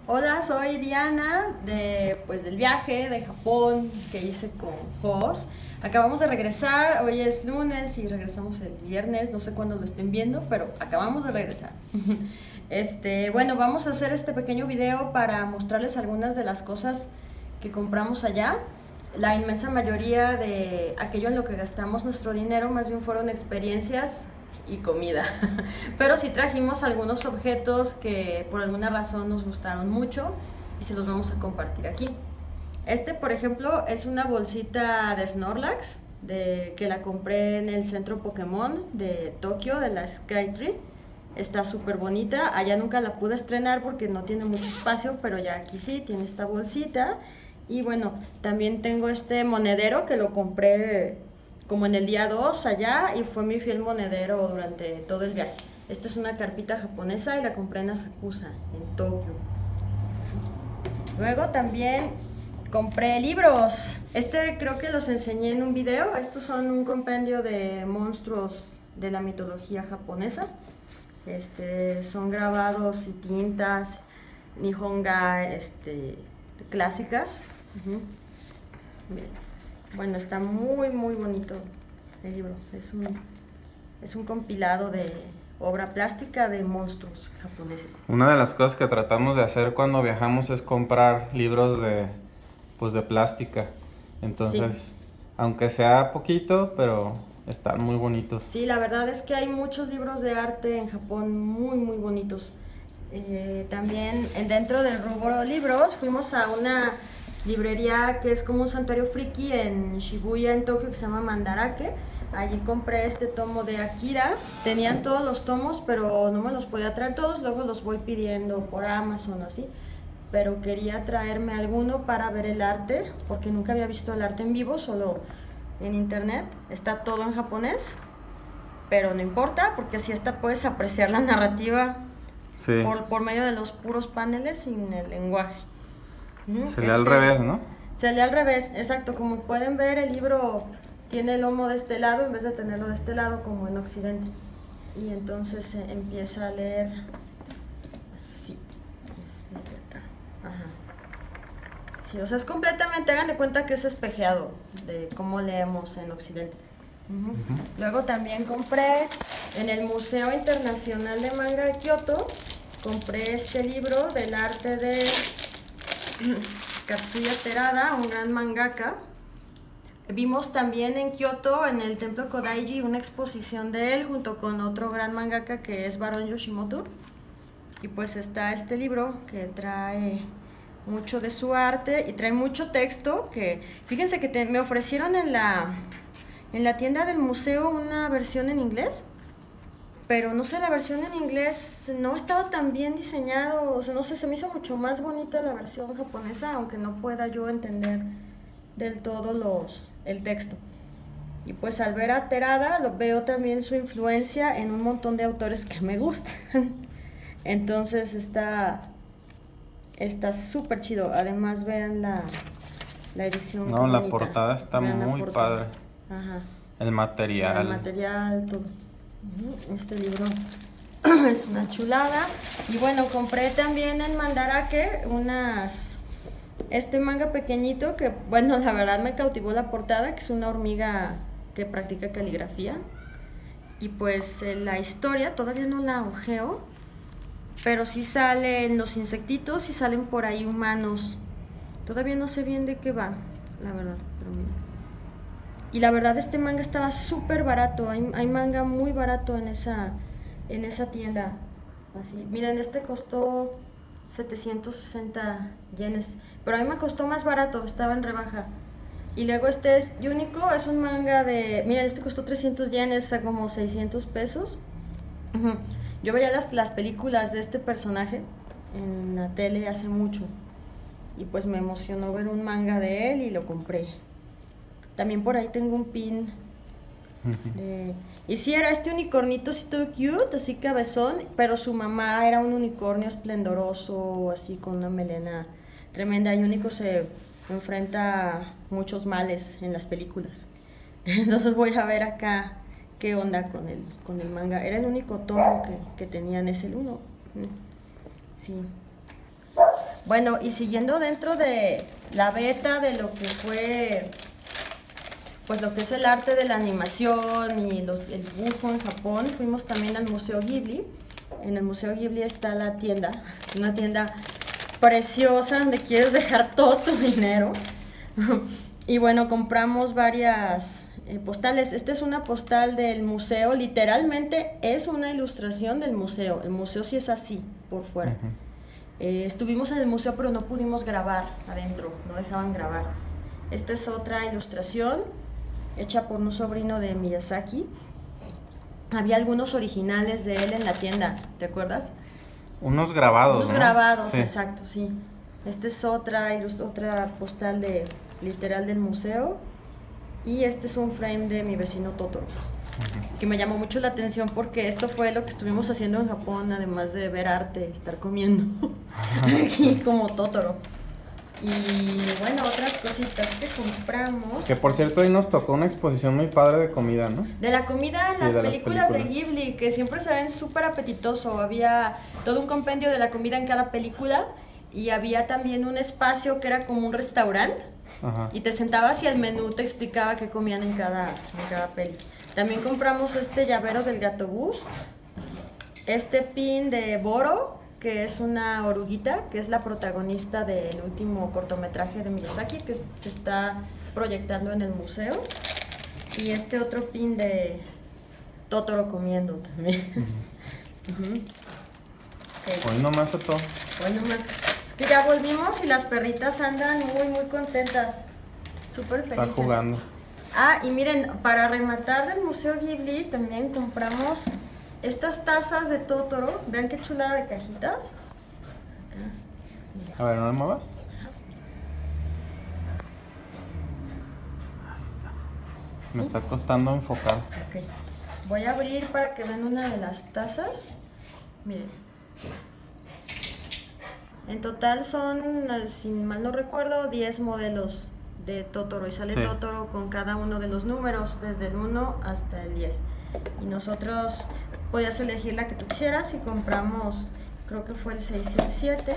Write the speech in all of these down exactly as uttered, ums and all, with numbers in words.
Hola, soy Diana de, pues, del viaje de Japón que hice con Jos. Acabamos de regresar, hoy es lunes y regresamos el viernes, no sé cuándo lo estén viendo, pero acabamos de regresar. Este, bueno, vamos a hacer este pequeño video para mostrarles algunas de las cosas que compramos allá. La inmensa mayoría de aquello en lo que gastamos nuestro dinero más bien fueron experiencias y comida, pero sí trajimos algunos objetos que por alguna razón nos gustaron mucho y se los vamos a compartir aquí. Este, por ejemplo, es una bolsita de Snorlax de, que la compré en el centro Pokémon de Tokio, de la Skytree. Está súper bonita, allá nunca la pude estrenar porque no tiene mucho espacio, pero ya aquí sí, tiene esta bolsita. Y bueno, también tengo este monedero que lo compré como en el día dos allá y fue mi fiel monedero durante todo el viaje. Esta es una carpita japonesa y la compré en Asakusa, en Tokio. Luego también compré libros. Este creo que los enseñé en un video. Estos son un compendio de monstruos de la mitología japonesa. Este, son grabados y tintas nihonga este, clásicas. Uh-huh. Bueno, está muy muy bonito el libro. Es un, es un compilado de obra plástica de monstruos japoneses. Una de las cosas que tratamos de hacer cuando viajamos es comprar libros de, pues de plástica. Entonces, sí, aunque sea poquito, pero están muy bonitos. Sí, la verdad es que hay muchos libros de arte en Japón muy muy bonitos. Eh, también dentro del rubro libros fuimos a una librería que es como un santuario friki en Shibuya, en Tokio, que se llama Mandarake. Allí compré este tomo de Akira. Tenían todos los tomos, pero no me los podía traer todos. Luego los voy pidiendo por Amazon o así. Pero quería traerme alguno para ver el arte, porque nunca había visto el arte en vivo, solo en internet. Está todo en japonés, pero no importa, porque así hasta puedes apreciar la narrativa, sí, por, por medio de los puros paneles sin el lenguaje. Se lee este, al revés, ¿no? Se lee al revés, exacto. Como pueden ver, el libro tiene el lomo de este lado en vez de tenerlo de este lado como en Occidente. Y entonces se eh, empieza a leer así, desde acá. Ajá. Sí, o sea, es completamente, hagan de cuenta que es espejeado de cómo leemos en Occidente. Uh-huh. Uh-huh. Luego también compré en el Museo Internacional de Manga de Kioto, compré este libro del arte de Katsuya Terada, un gran mangaka. Vimos también en Kioto, en el templo Kodaiji, una exposición de él junto con otro gran mangaka que es Baron Yoshimoto. Y pues está este libro que trae mucho de su arte y trae mucho texto. Que fíjense que te, me ofrecieron en la, en la tienda del museo una versión en inglés, pero no sé, la versión en inglés no estaba tan bien diseñado, o sea, no sé, se me hizo mucho más bonita la versión japonesa, aunque no pueda yo entender del todo los, el texto. Y pues al ver a Terada, lo veo también su influencia en un montón de autores que me gustan. Entonces está está súper chido. Además vean la, la edición. No, la portada está vean muy portada. Padre. Ajá. El material. El material, todo. Este libro es una chulada. Y bueno, compré también en Mandarake unas este manga pequeñito que, bueno, la verdad me cautivó la portada, que es una hormiga que practica caligrafía. Y pues eh, la historia todavía no la ojeo, pero sí salen los insectitos y salen por ahí humanos. Todavía no sé bien de qué va, la verdad, pero mira. Y la verdad este manga estaba súper barato, hay, hay manga muy barato en esa, en esa tienda. Así, miren, este costó setecientos sesenta yenes, pero a mí me costó más barato, estaba en rebaja. Y luego este es Unico, es un manga de, miren, este costó trescientos yenes, o sea, como seiscientos pesos. Uh-huh. Yo veía las, las películas de este personaje en la tele hace mucho y pues me emocionó ver un manga de él y lo compré. También por ahí tengo un pin de... Y sí, era este unicornito así todo cute, así cabezón, pero su mamá era un unicornio esplendoroso, así con una melena tremenda. Y Unico se enfrenta a muchos males en las películas. Entonces voy a ver acá qué onda con el, con el manga. Era el único tomo que, que tenían, es el uno. Sí. Bueno, y siguiendo dentro de la beta de lo que fue, pues lo que es el arte de la animación y los, el dibujo en Japón, fuimos también al Museo Ghibli. En el Museo Ghibli está la tienda, una tienda preciosa donde quieres dejar todo tu dinero. Y bueno, compramos varias eh, postales. Esta es una postal del museo, literalmente es una ilustración del museo. El museo sí es así, por fuera. Uh-huh. eh, estuvimos en el museo, pero no pudimos grabar adentro, no dejaban grabar. Esta es otra ilustración hecha por un sobrino de Miyazaki. Había algunos originales de él en la tienda, ¿te acuerdas? Unos grabados, Unos ¿no? grabados, Sí. Exacto, sí. Esta es otra, otra postal de, literal del museo. Y este es un frame de mi vecino Totoro, uh-huh. que me llamó mucho la atención porque esto fue lo que estuvimos haciendo en Japón, además de ver arte, estar comiendo aquí como Totoro. Y bueno, otras cositas que compramos. Que por cierto, ahí nos tocó una exposición muy padre de comida, ¿no? De la comida en Sí, las, de películas las películas de Ghibli, que siempre se ven súper apetitoso. Había todo un compendio de la comida en cada película y había también un espacio que era como un restaurante. Ajá. Y te sentabas y el menú te explicaba qué comían en cada, en cada peli. También compramos este llavero del gato bus, este pin de Boro, que es una oruguita, que es la protagonista del último cortometraje de Miyazaki, que se está proyectando en el museo. Y este otro pin de Totoro comiendo también. Uh-huh. Uh-huh. Okay. Hoy nomás a todo. Hoy nomás. Es que ya volvimos y las perritas andan muy, muy contentas. Súper felices. Están jugando. Ah, y miren, para rematar del Museo Ghibli también compramos estas tazas de Totoro. Vean qué chulada de cajitas. A ver, ¿no me muevas? Ahí está. Me está costando enfocar. Ok. Voy a abrir para que vean una de las tazas. Miren. En total son, si mal no recuerdo, diez modelos de Totoro. Y sale sí. Totoro con cada uno de los números, desde el uno hasta el diez. Y nosotros podías elegir la que tú quisieras y compramos, creo que fue el seis y el siete.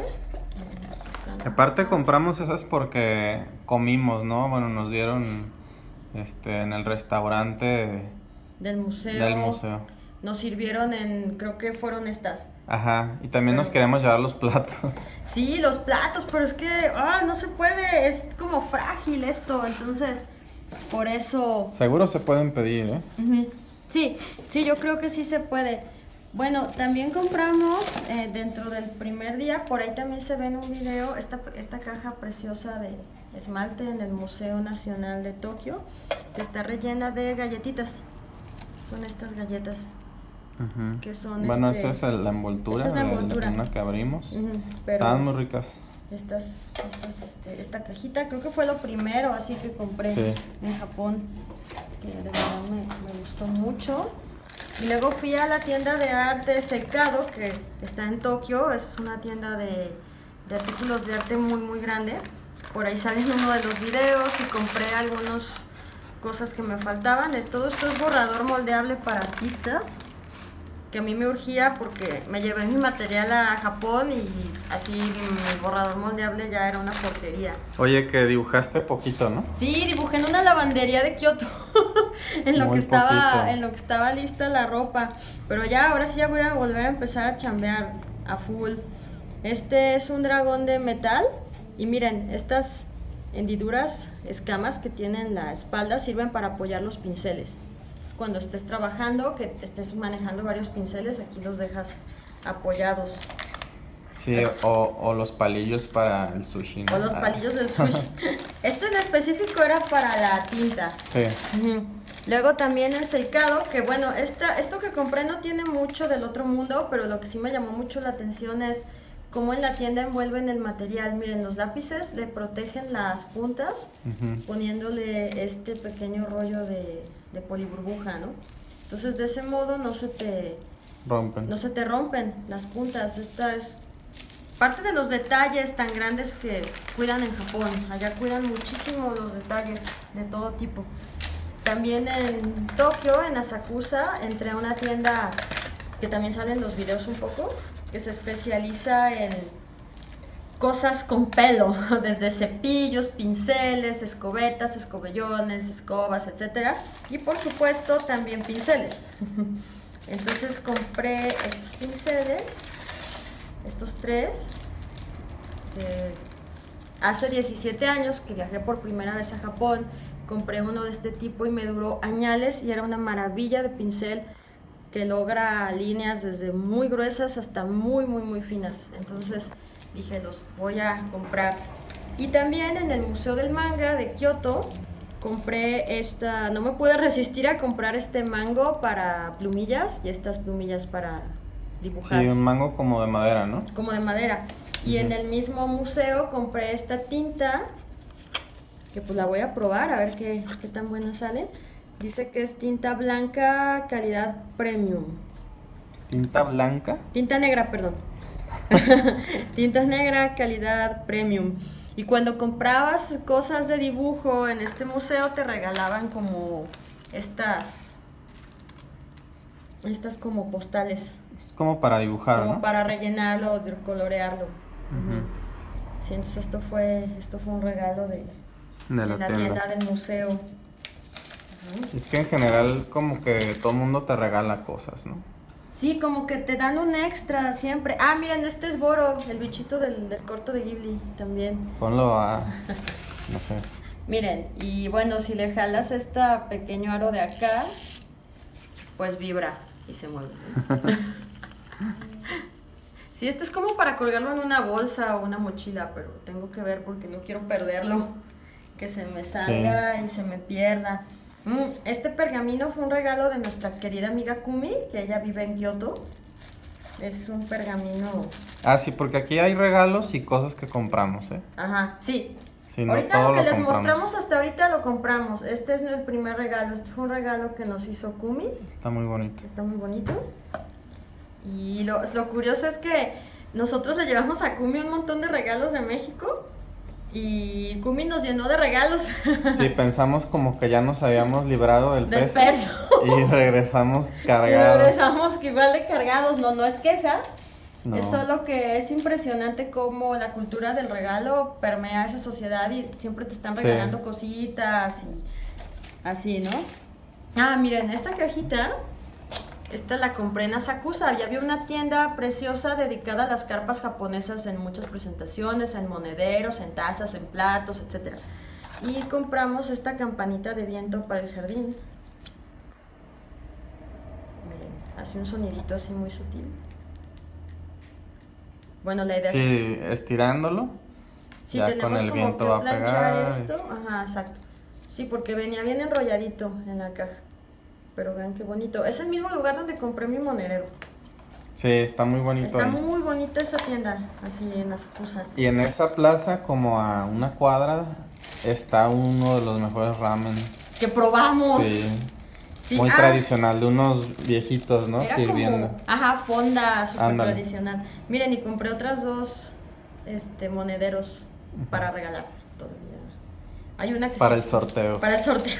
Aparte compramos esas porque comimos, ¿no? Bueno, nos dieron este en el restaurante del museo. Del museo. Nos sirvieron en, creo que fueron estas. Ajá, y también pero, nos queremos llevar los platos. Sí, los platos, pero es que ah, no se puede, es como frágil esto, entonces por eso... Seguro se pueden pedir, ¿eh? Uh-huh. Sí, sí, yo creo que sí se puede. Bueno, también compramos eh, dentro del primer día, por ahí también se ve en un video, esta, esta caja preciosa de esmalte en el Museo Nacional de Tokio, que está rellena de galletitas. Son estas galletas. Uh-huh. Que son bueno, este, esa es la envoltura, esta es la envoltura. De una que abrimos. Uh-huh, estaban muy ricas. Estas, estas, este, esta cajita, creo que fue lo primero así que compré sí. en Japón, que de verdad me, me gustó mucho. Y luego fui a la tienda de arte Secado, que está en Tokio, es una tienda de, de artículos de arte muy muy grande. Por ahí sale uno de los videos y compré algunas cosas que me faltaban. Todo esto es borrador moldeable para artistas, que a mí me urgía porque me llevé mi material a Japón y así mi borrador moldeable ya era una porquería. Oye, que dibujaste poquito, ¿no? Sí, dibujé en una lavandería de Kioto, en lo Muy que estaba, poquito. en lo que estaba lista la ropa. Pero ya, ahora sí ya voy a volver a empezar a chambear a full. Este es un dragón de metal y miren, estas hendiduras, escamas que tienen la espalda sirven para apoyar los pinceles. Cuando estés trabajando, que estés manejando varios pinceles, aquí los dejas apoyados. Sí, o, o los palillos para el sushi, ¿no? O los palillos del sushi. Este en específico era para la tinta. Sí. Uh-huh. Luego también el secado, que bueno, esta, esto que compré no tiene mucho del otro mundo, pero lo que sí me llamó mucho la atención es cómo en la tienda envuelven el material. Miren, los lápices le protegen las puntas, uh-huh. poniéndole este pequeño rollo de... de poliburbuja, ¿no? Entonces de ese modo no se te rompen. No se te rompen las puntas. Esta es parte de los detalles tan grandes que cuidan en Japón. Allá cuidan muchísimo los detalles de todo tipo. También en Tokio, en Asakusa, entré a una tienda que también salen los videos un poco, que se especializa en cosas con pelo, desde cepillos, pinceles, escobetas, escobellones, escobas, etcétera. Y por supuesto también pinceles. Entonces compré estos pinceles, estos tres. Eh, hace diecisiete años que viajé por primera vez a Japón, compré uno de este tipo y me duró añales y era una maravilla de pincel que logra líneas desde muy gruesas hasta muy muy muy finas. Entonces dije, los voy a comprar. Y también en el Museo del Manga de Kioto compré esta, no me pude resistir a comprar este mango para plumillas y estas plumillas para dibujar. Sí, un mango como de madera, ¿no? Como de madera. Y uh-huh. En el mismo museo compré esta tinta, que pues la voy a probar, a ver qué, qué tan buena sale. Dice que es tinta blanca, calidad premium. ¿Tinta blanca? Tinta negra, perdón. Tinta negra, calidad premium. Y cuando comprabas cosas de dibujo en este museo te regalaban como estas, estas como postales. Es como para dibujar, como ¿no? para rellenarlo, de colorearlo. Uh-huh. Sí, entonces esto fue, esto fue un regalo de, de la, de la tienda. tienda del museo. Uh-huh. Es que en general como que todo el mundo te regala cosas, ¿no? Sí, como que te dan un extra siempre. Ah, miren, este es Boro, el bichito del, del corto de Ghibli también. Ponlo a... no sé. Miren, y bueno, si le jalas este pequeño aro de acá, pues vibra y se mueve. Sí, este es como para colgarlo en una bolsa o una mochila, pero tengo que ver porque no quiero perderlo, que se me salga sí. y se me pierda. Mm, este pergamino fue un regalo de nuestra querida amiga Kumi, que ella vive en Kioto. Es un pergamino... Ah, sí, porque aquí hay regalos y cosas que compramos, ¿eh? Ajá, sí. Sí, no, ahorita lo que lo les compramos. mostramos hasta ahorita lo compramos. Este es el primer regalo. Este fue un regalo que nos hizo Kumi. Está muy bonito. Está muy bonito. Y lo, lo curioso es que nosotros le llevamos a Kumi un montón de regalos de México. Y Kumi nos llenó de regalos. Sí, pensamos como que ya nos habíamos librado del, del peso. peso. Y regresamos cargados. Y regresamos que igual de cargados. No, no es queja. No. Es solo que es impresionante cómo la cultura del regalo permea esa sociedad y siempre te están regalando sí. cositas y así, ¿no? Ah, miren, esta cajita, esta la compré en Asakusa. Ya había una tienda preciosa dedicada a las carpas japonesas en muchas presentaciones, en monederos, en tazas, en platos, etcétera. Y compramos esta campanita de viento para el jardín. Miren, hace un sonidito así muy sutil. Bueno, la idea sí, es... estirándolo. Sí, ya tenemos con el como viento que va a planchar pegar. esto. Ajá, exacto. Sí, porque venía bien enrolladito en la caja. Pero vean qué bonito. Es el mismo lugar donde compré mi monedero. Sí, está muy bonito. Está ahí. muy bonita esa tienda, así en Asakusa. Y en esa plaza, como a una cuadra, está uno de los mejores ramen. ¡Que probamos! Sí. Sí, muy ah, tradicional, de unos viejitos, ¿no? Era Sirviendo. Como, ajá, fonda, súper Ándale. tradicional. Miren, y compré otras dos este, monederos uh-huh. para regalar todavía. Hay una que Para sí, el sorteo. Para el sorteo.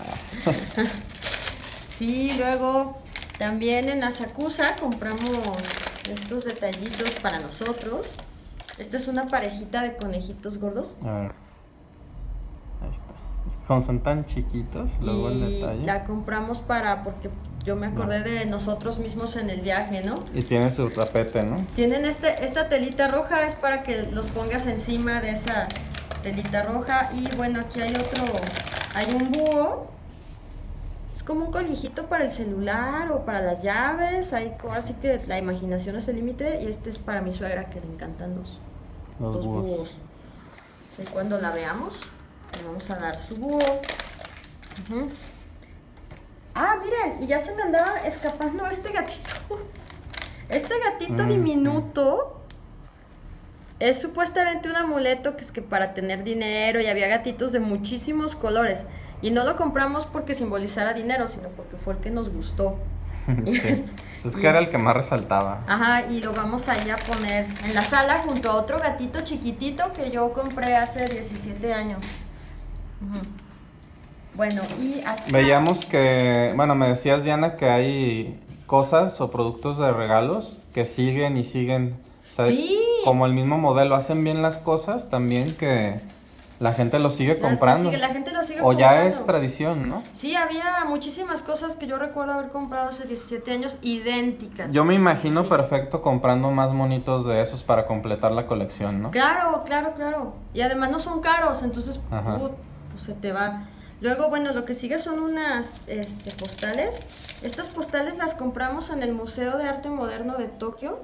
Sí, luego también en Asakusa compramos estos detallitos para nosotros. Esta es una parejita de conejitos gordos. A ver. Ahí está. Como son tan chiquitos, luego y el detalle. La compramos para, porque yo me acordé no. de nosotros mismos en el viaje, ¿no? Y tiene su tapete, ¿no? Tienen este, esta telita roja, es para que los pongas encima de esa telita roja. Y bueno, aquí hay otro, hay un búho. Es como un colijito para el celular o para las llaves. Hay, ahora sí que la imaginación es el límite. Y este es para mi suegra, que le encantan los, los, los búhos. búhos. Sí, cuando la veamos, le vamos a dar su búho. Uh-huh. Ah, miren, y ya se me andaba escapando este gatito. Este gatito mm, diminuto mm. es supuestamente un amuleto que es que para tener dinero, y había gatitos de muchísimos colores. Y no lo compramos porque simbolizara dinero, sino porque fue el que nos gustó. Sí. Es que y, era el que más resaltaba. Ajá, y lo vamos a ir a poner en la sala junto a otro gatito chiquitito que yo compré hace diecisiete años. Uh-huh. Bueno, y acá... Veíamos que, bueno, me decías, Diana, que hay cosas o productos de regalos que siguen y siguen. O sea, sí, como el mismo modelo, hacen bien las cosas también que la gente lo sigue La- comprando. La, la gente lo sigue O comprando. ya es tradición, ¿no? Sí, había muchísimas cosas que yo recuerdo haber comprado hace diecisiete años idénticas. Yo me imagino Sí. perfecto comprando más monitos de esos para completar la colección, ¿no? Claro, claro, claro. Y además no son caros, entonces Ajá. put, pues se te va. Luego, bueno, lo que sigue son unas este, postales. Estas postales las compramos en el Museo de Arte Moderno de Tokio.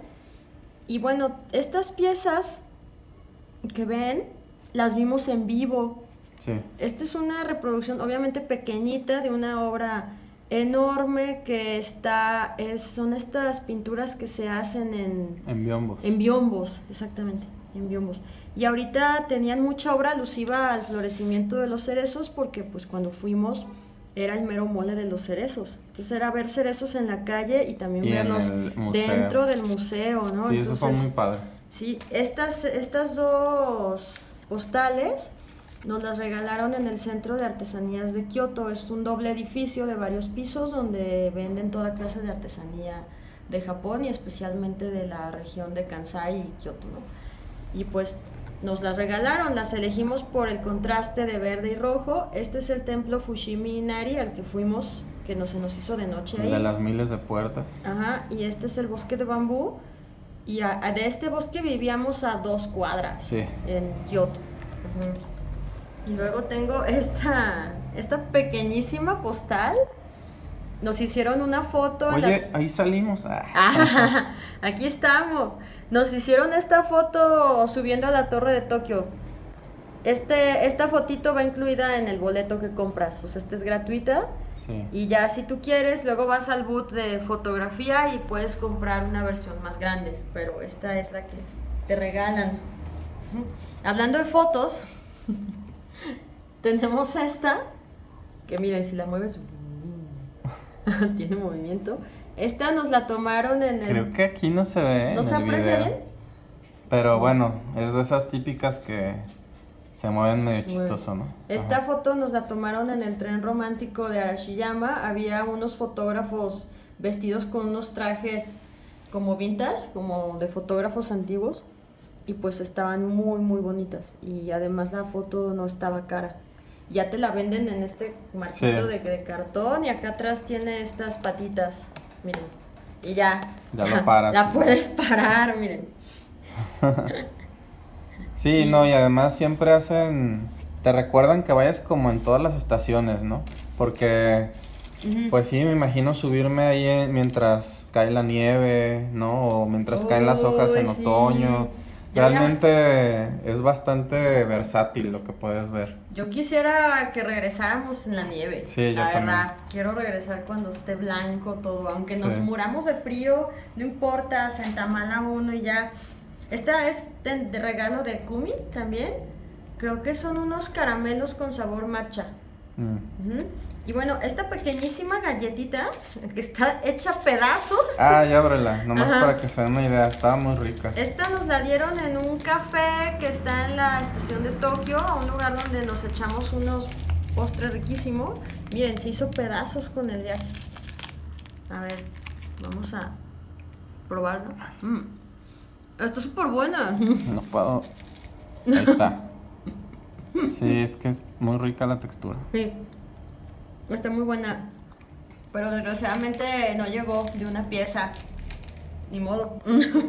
Y bueno, estas piezas que ven, las vimos en vivo. Sí. Esta es una reproducción obviamente pequeñita de una obra enorme que está, es, son estas pinturas que se hacen en, En biombo. en biombos, exactamente, en biombos. Y ahorita tenían mucha obra alusiva al florecimiento de los cerezos porque pues cuando fuimos era el mero mole de los cerezos. Entonces era ver cerezos en la calle y también Y en verlos el museo. dentro del museo, ¿no? Sí, eso fue Entonces, muy padre. sí, estas, estas dos postales nos las regalaron en el Centro de Artesanías de Kioto. Es un doble edificio de varios pisos donde venden toda clase de artesanía de Japón y especialmente de la región de Kansai y Kioto, ¿no? Y pues nos las regalaron, las elegimos por el contraste de verde y rojo. Este es el templo Fushimi Inari al que fuimos, que no se nos hizo de noche ahí. De las miles de puertas. Ajá, y este es el bosque de bambú. Y a, a de este bosque vivíamos a dos cuadras Sí. en Kioto. Ujú. Y luego tengo esta, esta pequeñísima postal. Nos hicieron una foto. en Oye, la... ahí salimos. Ah. Ah, aquí estamos. Nos hicieron esta foto subiendo a la Torre de Tokio. Este, esta fotito va incluida en el boleto que compras. O sea, esta es gratuita. Sí. Y ya si tú quieres, luego vas al booth de fotografía y puedes comprar una versión más grande. Pero esta es la que te regalan. Ujú. Hablando de fotos, tenemos esta. Que miren, si la mueves, tiene movimiento. Esta nos la tomaron en el... Creo que aquí no se ve. ¿No en se el aprecia video. bien? Pero bueno, es de esas típicas que se mueven medio Se mueve. chistoso, ¿no? Esta Ajá. foto nos la tomaron en el tren romántico de Arashiyama. Había unos fotógrafos vestidos con unos trajes como vintage, como de fotógrafos antiguos. Y pues estaban muy, muy bonitas. Y además la foto no estaba cara. Ya te la venden en este marquito Sí. de, de cartón. Y acá atrás tiene estas patitas. Miren. Y ya. Ya lo paras. La puedes parar, miren. Sí, Sí. no, y además siempre hacen, te recuerdan que vayas como en todas las estaciones, ¿no? Porque, Ujú. pues sí, me imagino subirme ahí en- mientras cae la nieve, ¿no? O mientras caen las hojas en Uy, sí. otoño. Ya, ya. Realmente es bastante versátil lo que puedes ver. Yo quisiera que regresáramos en la nieve. Sí, yo la también. verdad, quiero regresar cuando esté blanco todo, aunque nos Sí. muramos de frío, no importa, se entamala uno y ya. Esta es de, de regalo de Kumi también. Creo que son unos caramelos con sabor matcha. Mm. Ujú. Y bueno, esta pequeñísima galletita que está hecha a pedazos. Ah, ya ábrela, nomás Ajá. para que se den una idea, estaba muy rica. Esta nos la dieron en un café que está en la estación de Tokio, un lugar donde nos echamos unos postres riquísimos. Miren, se hizo pedazos con el viaje. A ver, vamos a probarlo. Mm. Está súper buena. No puedo. Ahí está. Sí, es que es muy rica la textura. Sí, está muy buena. Pero desgraciadamente no llegó de una pieza. Ni modo.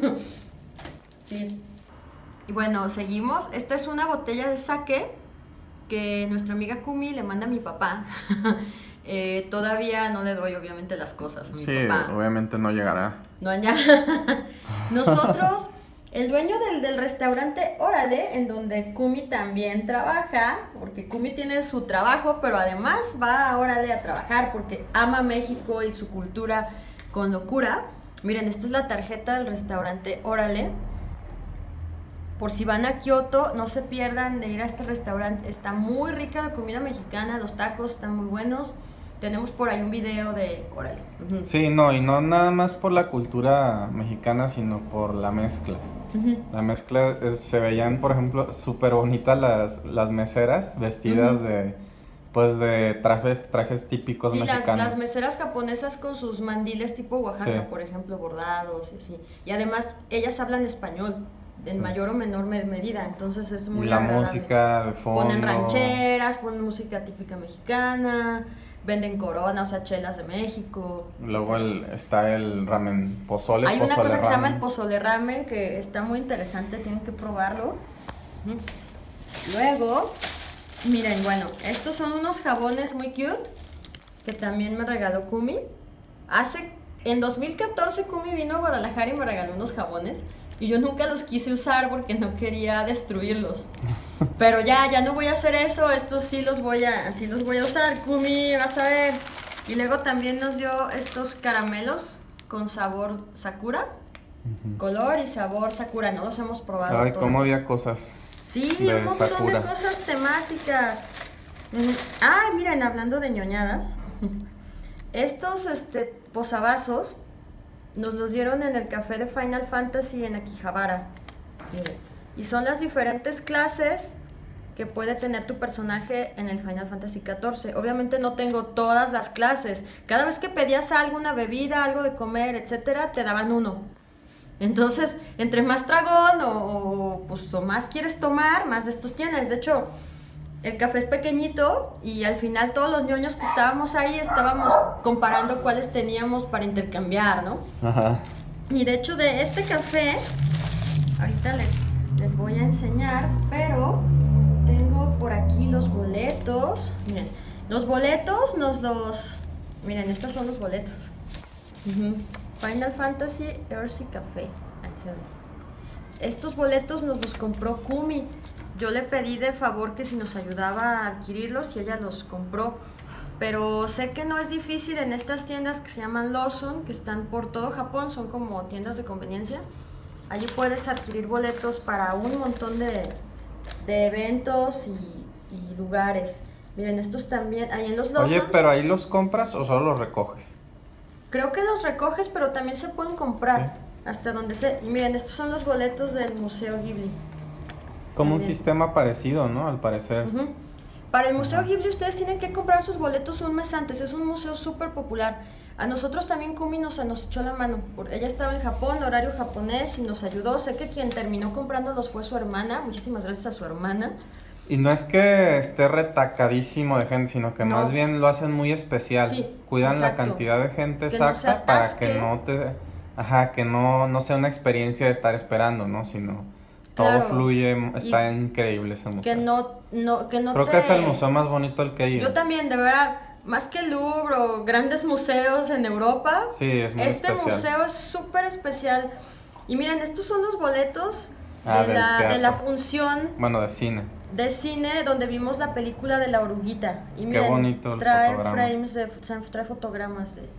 Sí. Y bueno, seguimos. Esta es una botella de sake que nuestra amiga Kumi le manda a mi papá. Eh, todavía no le doy obviamente las cosas a mi Sí, papá. obviamente no llegará. No, ya. Nosotros, el dueño del, del restaurante Órale, en donde Kumi también trabaja, porque Kumi tiene su trabajo, pero además va a Órale a trabajar porque ama México y su cultura con locura. Miren, esta es la tarjeta del restaurante Órale. Por si van a Kioto, no se pierdan de ir a este restaurante. Está muy rica la comida mexicana, los tacos están muy buenos. Tenemos por ahí un video de Órale. Ujú. Sí, no, y no nada más por la cultura mexicana, sino por la mezcla. Ujú. La mezcla, es- se veían, por ejemplo, súper bonitas las, las meseras vestidas Ujú. de, pues, de trajes, trajes típicos Sí, las, mexicanos. las meseras japonesas con sus mandiles tipo Oaxaca, Sí. por ejemplo, bordados y así. Y además, ellas hablan español. en Sí. mayor o menor me- medida, entonces es muy Y la agradable. música de fondo. Ponen rancheras, ponen música típica mexicana, venden corona, o sea, chelas de México. Luego el, está el ramen pozole. Hay una pozole cosa que se llama el ramen. pozole ramen que está muy interesante, tienen que probarlo. Ujú. Luego, miren, bueno, estos son unos jabones muy cute que también me regaló Kumi. Hace, en dos mil catorce Kumi vino a Guadalajara y me regaló unos jabones y yo nunca los quise usar porque no quería destruirlos. Pero ya, ya no voy a hacer eso, estos sí los voy a, sí los voy a usar, Kumi, vas a ver. Y luego también nos dio estos caramelos con sabor sakura, Ujú. color y sabor sakura, no los hemos probado. Ay, todavía. cómo había cosas. Sí, de un montón Sakura. de cosas temáticas. Mm, Ay, miren, hablando de ñoñadas, estos este, posavasos nos los dieron en el café de Final Fantasy en Akihabara. Miren, y son las diferentes clases que puede tener tu personaje en el Final Fantasy catorce. Obviamente no tengo todas las clases. Cada vez que pedías algo, una bebida, algo de comer, etcétera, te daban uno. Entonces, entre más dragón o, o, pues, o más quieres tomar, más de estos tienes. De hecho, el café es pequeñito y al final todos los ñoños que estábamos ahí estábamos comparando cuáles teníamos para intercambiar, ¿no? Ajá. Y de hecho de este café, ahorita les, les voy a enseñar, pero tengo por aquí los boletos. Miren, los boletos nos los... Miren, estos son los boletos. Ujú. Final Fantasy Earthy Café. Ahí se ve. Estos boletos nos los compró Kumi. Yo le pedí de favor que si nos ayudaba a adquirirlos y ella los compró. Pero sé que no es difícil en estas tiendas que se llaman Lawson, que están por todo Japón, son como tiendas de conveniencia. Allí puedes adquirir boletos para un montón de, de eventos y, y lugares. Miren, estos también, ahí en los Lawson. Oye, pero ahí los compras o solo los recoges. Creo que los recoges, pero también se pueden comprar, Sí. hasta donde sé. Y miren, estos son los boletos del Museo Ghibli. Como un También. sistema parecido, ¿no? Al parecer. Ujú. Para el Museo Ghibli ustedes tienen que comprar sus boletos un mes antes, es un museo súper popular. A nosotros también Kumi nos, nos echó la mano, por- ella estaba en Japón, horario japonés, y nos ayudó. Sé que quien terminó comprándolos fue su hermana, muchísimas gracias a su hermana. Y no es que esté retacadísimo de gente, sino que No. más bien lo hacen muy especial. Sí, Cuidan exacto. la cantidad de gente Que no se exacta para atasque. que no te... Ajá, que no, no sea una experiencia de estar esperando, ¿no? Sino todo Claro. fluye, está Y increíble ese museo. Que no, no, que no Creo te... que es el museo más bonito al que he ido. Yo también, de verdad, más que el Louvre o grandes museos en Europa, Sí, es muy este especial. museo es súper especial. Y miren, estos son los boletos Ah, de, del la, de teatro. la función Bueno, de cine. de cine donde vimos la película de la oruguita. Y miren, bonito el trae fotograma. frames, de, trae fotogramas. De,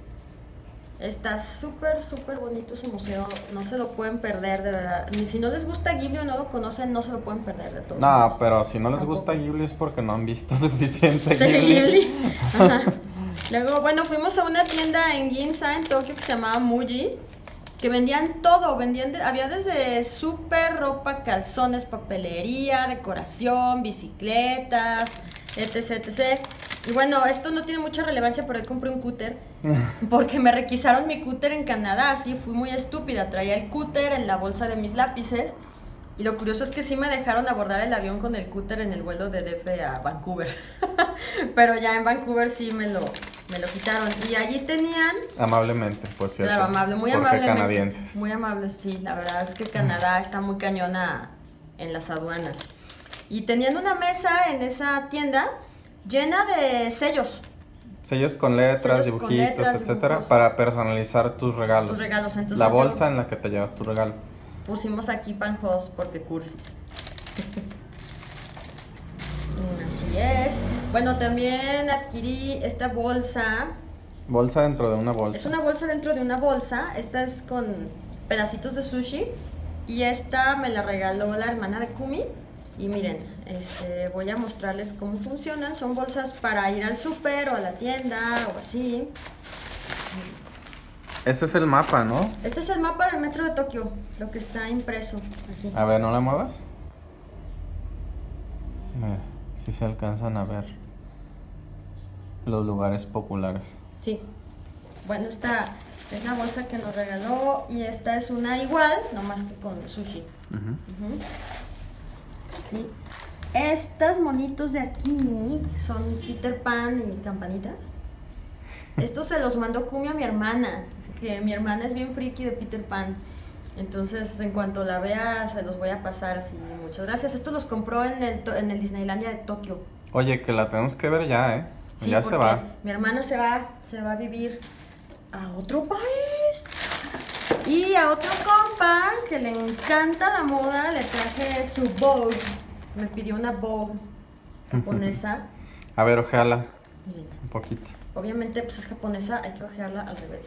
está súper, súper bonito ese museo. No se lo pueden perder, de verdad. Ni si no les gusta Ghibli o no lo conocen, no se lo pueden perder de todo. No, pero si no les Tampoco. gusta Ghibli es porque no han visto suficiente De Ghibli. Ghibli. Ajá. Luego, bueno, fuimos a una tienda en Ginza, en Tokio, que se llamaba Muji, que vendían todo, vendían de- había desde súper, ropa, calzones, papelería, decoración, bicicletas, etc, etcétera. Y bueno, esto no tiene mucha relevancia, pero hoy compré un cúter, porque me requisaron mi cúter en Canadá, así fui muy estúpida, traía el cúter en la bolsa de mis lápices. Y lo curioso es que sí me dejaron abordar el avión con el cúter en el vuelo de D F a Vancouver. Pero ya en Vancouver sí me lo, me lo quitaron. Y allí tenían... Amablemente, por cierto. Claro, amable, muy porque amablemente. canadienses. Muy amables, sí. La verdad es que Canadá está muy cañona en las aduanas. Y tenían una mesa en esa tienda llena de sellos. Sellos con letras, Sellos con dibujitos, letras, etcétera, dibujos. para personalizar tus regalos. Tus regalos, entonces La yo- bolsa en la que te llevas tu regalo. Pusimos aquí panjos porque cursis. Así es. Bueno, también adquirí esta bolsa. Bolsa dentro de una bolsa. Es una bolsa dentro de una bolsa. Esta es con pedacitos de sushi. Y esta me la regaló la hermana de Kumi. Y miren, este, voy a mostrarles cómo funcionan. Son bolsas para ir al súper o a la tienda o así. Ese es el mapa, ¿no? Este es el mapa del metro de Tokio, lo que está impreso aquí. A ver, ¿no la muevas? Mira, si se alcanzan a ver los lugares populares. Sí. Bueno, esta, Es la bolsa que nos regaló y esta es una igual, nomás que con sushi. Uh-huh. Uh-huh. Sí. Estas monitos de aquí son Peter Pan y Campanita. Estos se los mandó Kumi a mi hermana, que mi hermana es bien friki de Peter Pan. Entonces, en cuanto la vea, se los voy a pasar así. Muchas gracias. Estos los compró en el, en el Disneylandia de Tokio. Oye, que la tenemos que ver ya, ¿eh? Sí, ya se va. Mi hermana se va, se va a vivir a otro país. Y a otro compa que le encanta la moda, le traje su Vogue. Me pidió una Vogue japonesa. A ver, ojeala. Miren. Un poquito. Obviamente, pues es japonesa, hay que ojearla al revés.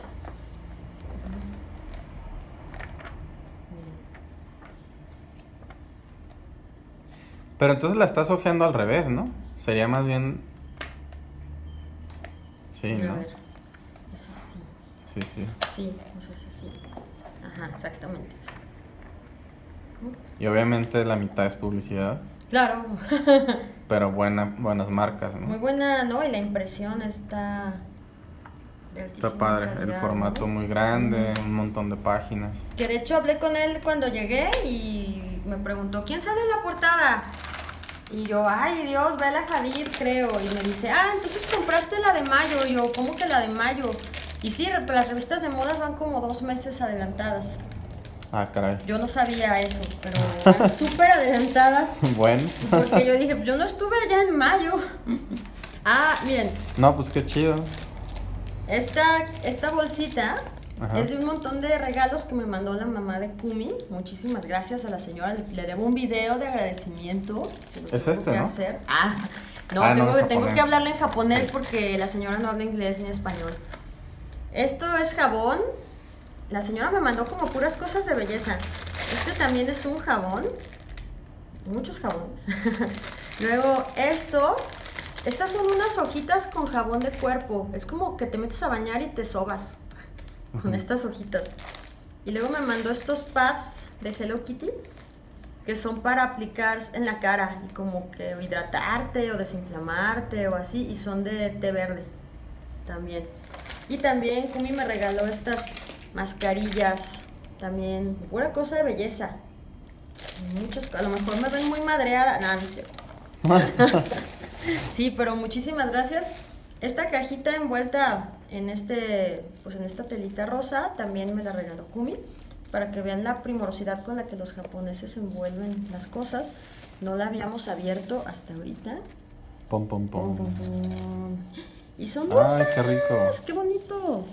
Miren. Pero entonces la estás ojeando al revés, ¿no? Sería más bien... Sí, A ¿no? ver, es así. Sí, sí. Sí, o sea, es así. Ajá, exactamente. Y obviamente la mitad es publicidad. Claro. Pero buena, buenas marcas, ¿no? Muy buena, ¿no? Y la impresión está... de Está altísima padre, calidad, el formato ¿no? muy grande, Uh-huh. un montón de páginas. Que de hecho hablé con él cuando llegué y me preguntó, ¿quién sale en la portada? Y yo, ay Dios, Bella Hadid, creo. Y me dice, ah, entonces compraste la de mayo. Y yo, ¿cómo que la de mayo? Y sí, las revistas de modas van como dos meses adelantadas. Ah, caray. Yo no sabía eso, pero van súper adelantadas. Bueno. Porque yo dije, yo no estuve allá en mayo. Ah, miren. No, pues qué chido. Esta, esta bolsita Ajá. es de un montón de regalos que me mandó la mamá de Kumi. Muchísimas gracias a la señora. Le, le debo un video de agradecimiento. Se lo Es tengo este, que ¿no? hacer. Ah, no, Ah, tengo, no, en tengo japonés. que hablarle en japonés porque la señora no habla inglés ni español. Esto es jabón. La señora me mandó como puras cosas de belleza. Este también es un jabón. Muchos jabones. Luego esto. Estas son unas hojitas con jabón de cuerpo. Es como que te metes a bañar y te sobas con Ujú. estas hojitas. Y luego me mandó estos pads de Hello Kitty, que son para aplicar en la cara y como que hidratarte o desinflamarte o así. Y son de té verde también. Y también Kumi me regaló estas mascarillas. También pura cosa de belleza. Muchos, a lo mejor me ven muy madreada. No, no es cierto. Sí, pero muchísimas gracias. Esta cajita envuelta en este, pues en esta telita rosa, también me la regaló Kumi, para que vean la primorosidad con la que los japoneses envuelven las cosas. No la habíamos abierto hasta ahorita. Pom, pom, Pum, pom. pum, pum. Y son dulces. Ay, qué rico. ¡Qué bonito!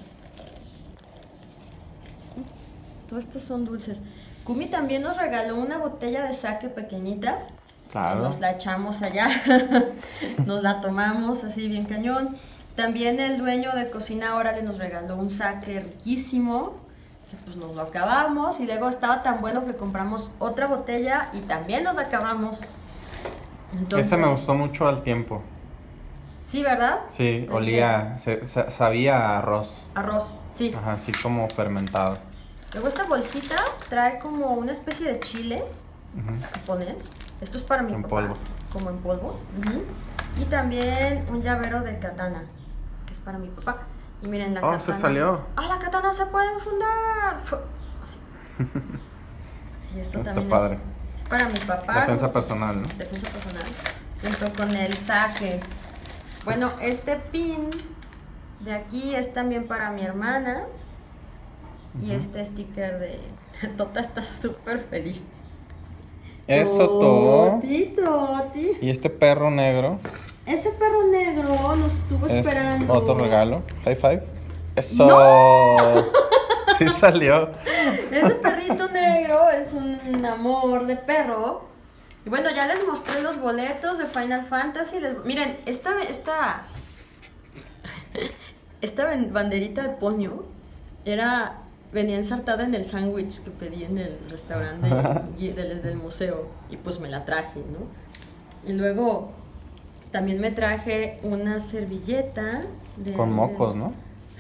Todos estos son dulces. Kumi también nos regaló una botella de sake pequeñita. Claro. Nos la echamos allá, nos la tomamos así bien cañón. También el dueño de Cocina Órale nos regaló un sake riquísimo, que pues nos lo acabamos y luego estaba tan bueno que compramos otra botella y también nos la acabamos. Entonces, Ese me gustó mucho al tiempo. Sí, ¿verdad? Sí, Ese. olía, se- sa- sabía a arroz. Arroz, sí. Ajá, así como fermentado. Luego esta bolsita trae como una especie de chile Ujú. japonés. Esto es para mi En papá. polvo. Como en polvo. Ujú. Y también un llavero de katana, que es para mi papá. Y miren la Oh, katana. se salió. ¡Ah, la katana se puede enfundar! Fu- Así. Sí, esto Está también padre. Es, es para mi papá. Defensa junto- personal, ¿no? Defensa personal. Junto con el sake. Bueno, este pin de aquí es también para mi hermana. Y Ujú. este sticker de Tota está súper feliz. Eso todo. Toti, Toti. Y este perro negro Ese perro negro nos estuvo es esperando. otro regalo. High five. Eso. ¡No! Sí salió. Ese perrito negro es un amor de perro. Y bueno, ya les mostré los boletos de Final Fantasy. Les- Miren, esta, esta, esta ban- banderita de Ponyo era, venía ensartada en el sándwich que pedí en el restaurante y- del, del museo. Y pues me la traje, ¿no? Y luego también me traje una servilleta. De, Con mocos, ¿no?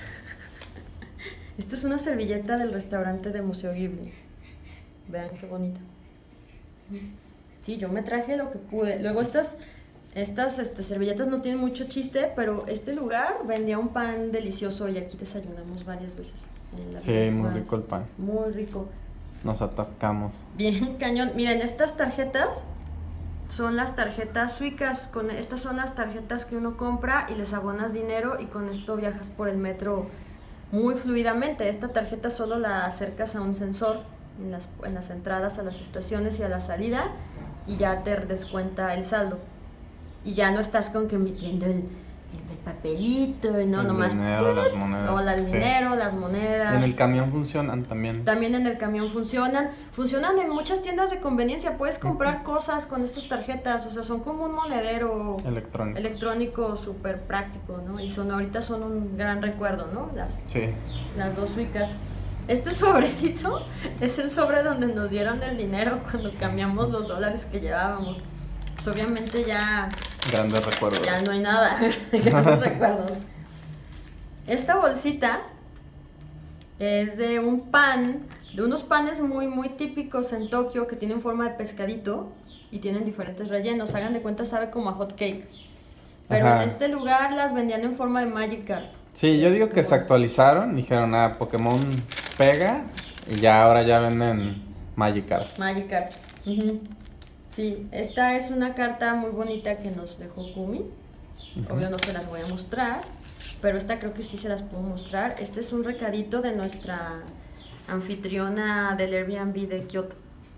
Esta es una servilleta del restaurante de Museo Ghibli. Vean qué bonita. Sí, yo me traje lo que pude. Luego estas Estas este, servilletas no tienen mucho chiste, pero este lugar vendía un pan delicioso y aquí desayunamos varias veces. En la Sí, Villa muy Juárez. rico el pan. Muy rico. Nos atascamos. Bien cañón. Miren, estas tarjetas son las tarjetas suicas. Con, estas son las tarjetas que uno compra y les abonas dinero y con esto viajas por el metro muy fluidamente. Esta tarjeta solo la acercas a un sensor en las, en las entradas a las estaciones y a la salida y ya te descuenta el saldo. Y ya no estás con que emitiendo el, el, el papelito, no, El nomás. dinero, las monedas. No, el Sí. dinero, las monedas. En el camión funcionan también. También en el camión funcionan. Funcionan en muchas tiendas de conveniencia. Puedes comprar cosas con estas tarjetas. O sea, son como un monedero Electrónico. electrónico súper práctico, ¿no? Y son ahorita son un gran recuerdo, ¿no? Las, Sí. las dos suicas. Este sobrecito es el sobre donde nos dieron el dinero cuando cambiamos los dólares que llevábamos. Pues obviamente ya, Grandes recuerdos. ya no hay nada. Grandes recuerdos. Esta bolsita es de un pan, de unos panes muy muy típicos en Tokio que tienen forma de pescadito y tienen diferentes rellenos. Hagan de cuenta, sabe como a hot cake. Pero Ajá. en este lugar las vendían en forma de Magikarp. Sí, yo digo que se actualizaron. Dijeron, ah, Pokémon pega. Y ya ahora ya venden Magikarps. Magikarps. Ujú. Sí, esta es una carta muy bonita que nos dejó Kumi. Ujú. Obvio no se las voy a mostrar, pero esta creo que sí se las puedo mostrar. Este es un recadito de nuestra anfitriona del Airbnb de Kioto.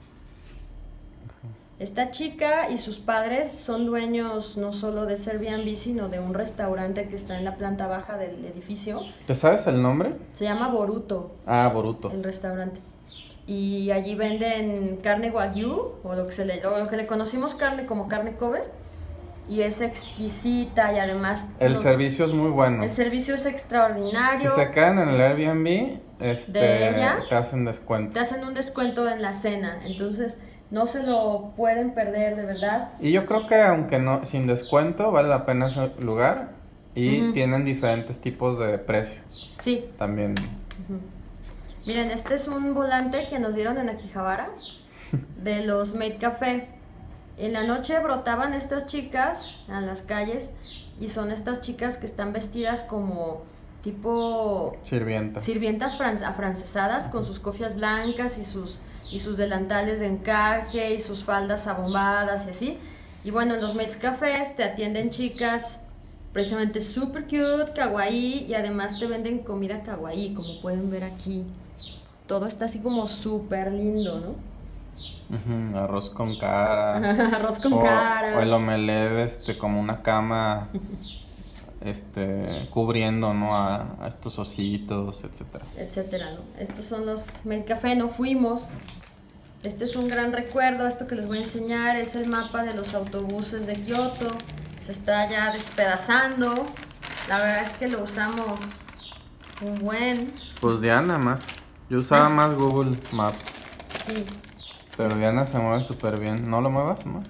Esta chica y sus padres son dueños no solo de ese Airbnb, sino de un restaurante que está en la planta baja del edificio. ¿Te sabes el nombre? Se llama Boruto, Ah, Boruto. el restaurante. Y allí venden carne wagyu, o lo que, se le, o lo que le conocimos carne como carne Kobe. Y es exquisita y además... El los- servicio es muy bueno. el servicio es Si extraordinario. se quedan en el Airbnb, este, ¿De ella? te hacen descuento. Te hacen un descuento en la cena. Entonces, no se lo pueden perder, de verdad. Y yo creo que aunque no sin descuento, vale la pena ese lugar. Y Ujú. tienen diferentes tipos de precio. Sí. También. Ujú. Miren, este es un volante que nos dieron en Akihabara de los Maid Café. En la noche brotaban estas chicas a las calles y son estas chicas que están vestidas como tipo Sirvientas. sirvientas fran- afrancesadas con sus cofias blancas y sus, y sus delantales de encaje y sus faldas abombadas y así. Y bueno, en los Maids Cafés te atienden chicas precisamente super cute, kawaii, y además te venden comida kawaii, como pueden ver aquí. Todo está así como súper lindo, ¿no? Ujú, arroz con caras. Arroz con o, caras. o el omelette, este, como una cama, este, cubriendo, ¿no? A, a estos ositos, etcétera. Etcétera, ¿no? Estos son los Maid Café, no fuimos. Este es un gran recuerdo. Esto que les voy a enseñar es el mapa de los autobuses de Kioto. Se está ya despedazando. La verdad es que lo usamos un buen. Pues Diana más. Yo usaba más Google Maps. Sí. Pero Diana se mueve súper bien. ¿No lo muevas, no?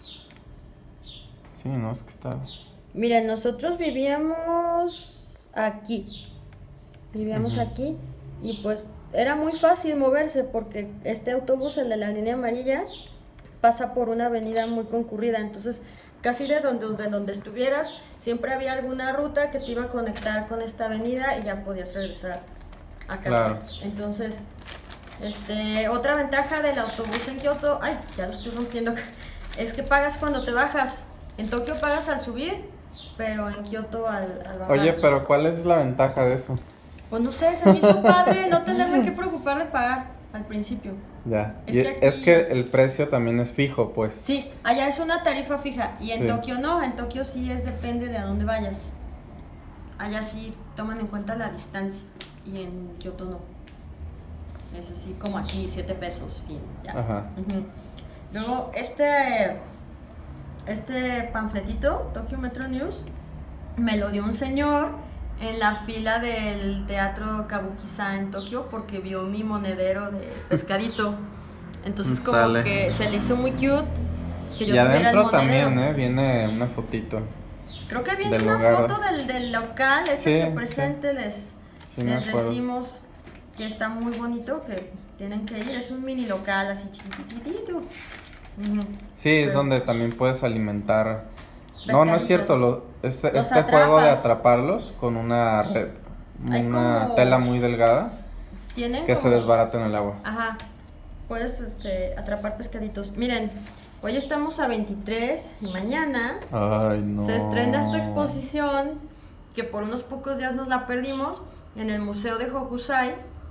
Sí, no, es que está... Miren, nosotros vivíamos aquí. Vivíamos Ujú. aquí. Y pues era muy fácil moverse porque este autobús, el de la línea amarilla, pasa por una avenida muy concurrida. Entonces, casi de donde, de donde estuvieras, siempre había alguna ruta que te iba a conectar con esta avenida y ya podías regresar a casa. Claro. Entonces, este, otra ventaja del autobús en Kioto, ay, ya lo estoy rompiendo, es que pagas cuando te bajas. En Tokio pagas al subir, pero en Kioto al, al bajar. Oye, pero ¿cuál es la ventaja de eso? Pues no sé, se me hizo padre no tenerme que preocupar de pagar al principio. Ya. Es Y que es aquí- que el precio también es fijo, pues. Sí, allá es una tarifa fija y en Sí. Tokio no, en Tokio sí es depende de a dónde vayas. Allá sí toman en cuenta la distancia y en Kioto no. Es así como aquí, siete pesos, fin, ya. Ajá. Ujú. Luego, este, este panfletito, Tokyo Metro News, me lo dio un señor en la fila del teatro Kabuki-sa en Tokio porque vio mi monedero de pescadito. Entonces como Sale. que se le hizo muy cute que yo Y tuviera el adentro monedero. también, ¿eh? Viene una fotito. Creo que viene del una lugar. foto del, del local, ese Sí, que presente les, Sí, me les acuerdo. decimos que está muy bonito, que tienen que ir. Es un mini local así chiquititito. Ujú. Sí, es Pero- donde también puedes alimentar No, no es cierto, lo, este, Los este juego de atrapas. atraparlos con una red, Hay una como- tela muy delgada Tienen que se como- desbarata en el agua. Ajá, puedes este, atrapar pescaditos. Miren, hoy estamos a veintitrés y mañana Ay, no. se estrena esta exposición que por unos pocos días nos la perdimos en el Museo de Hokusai.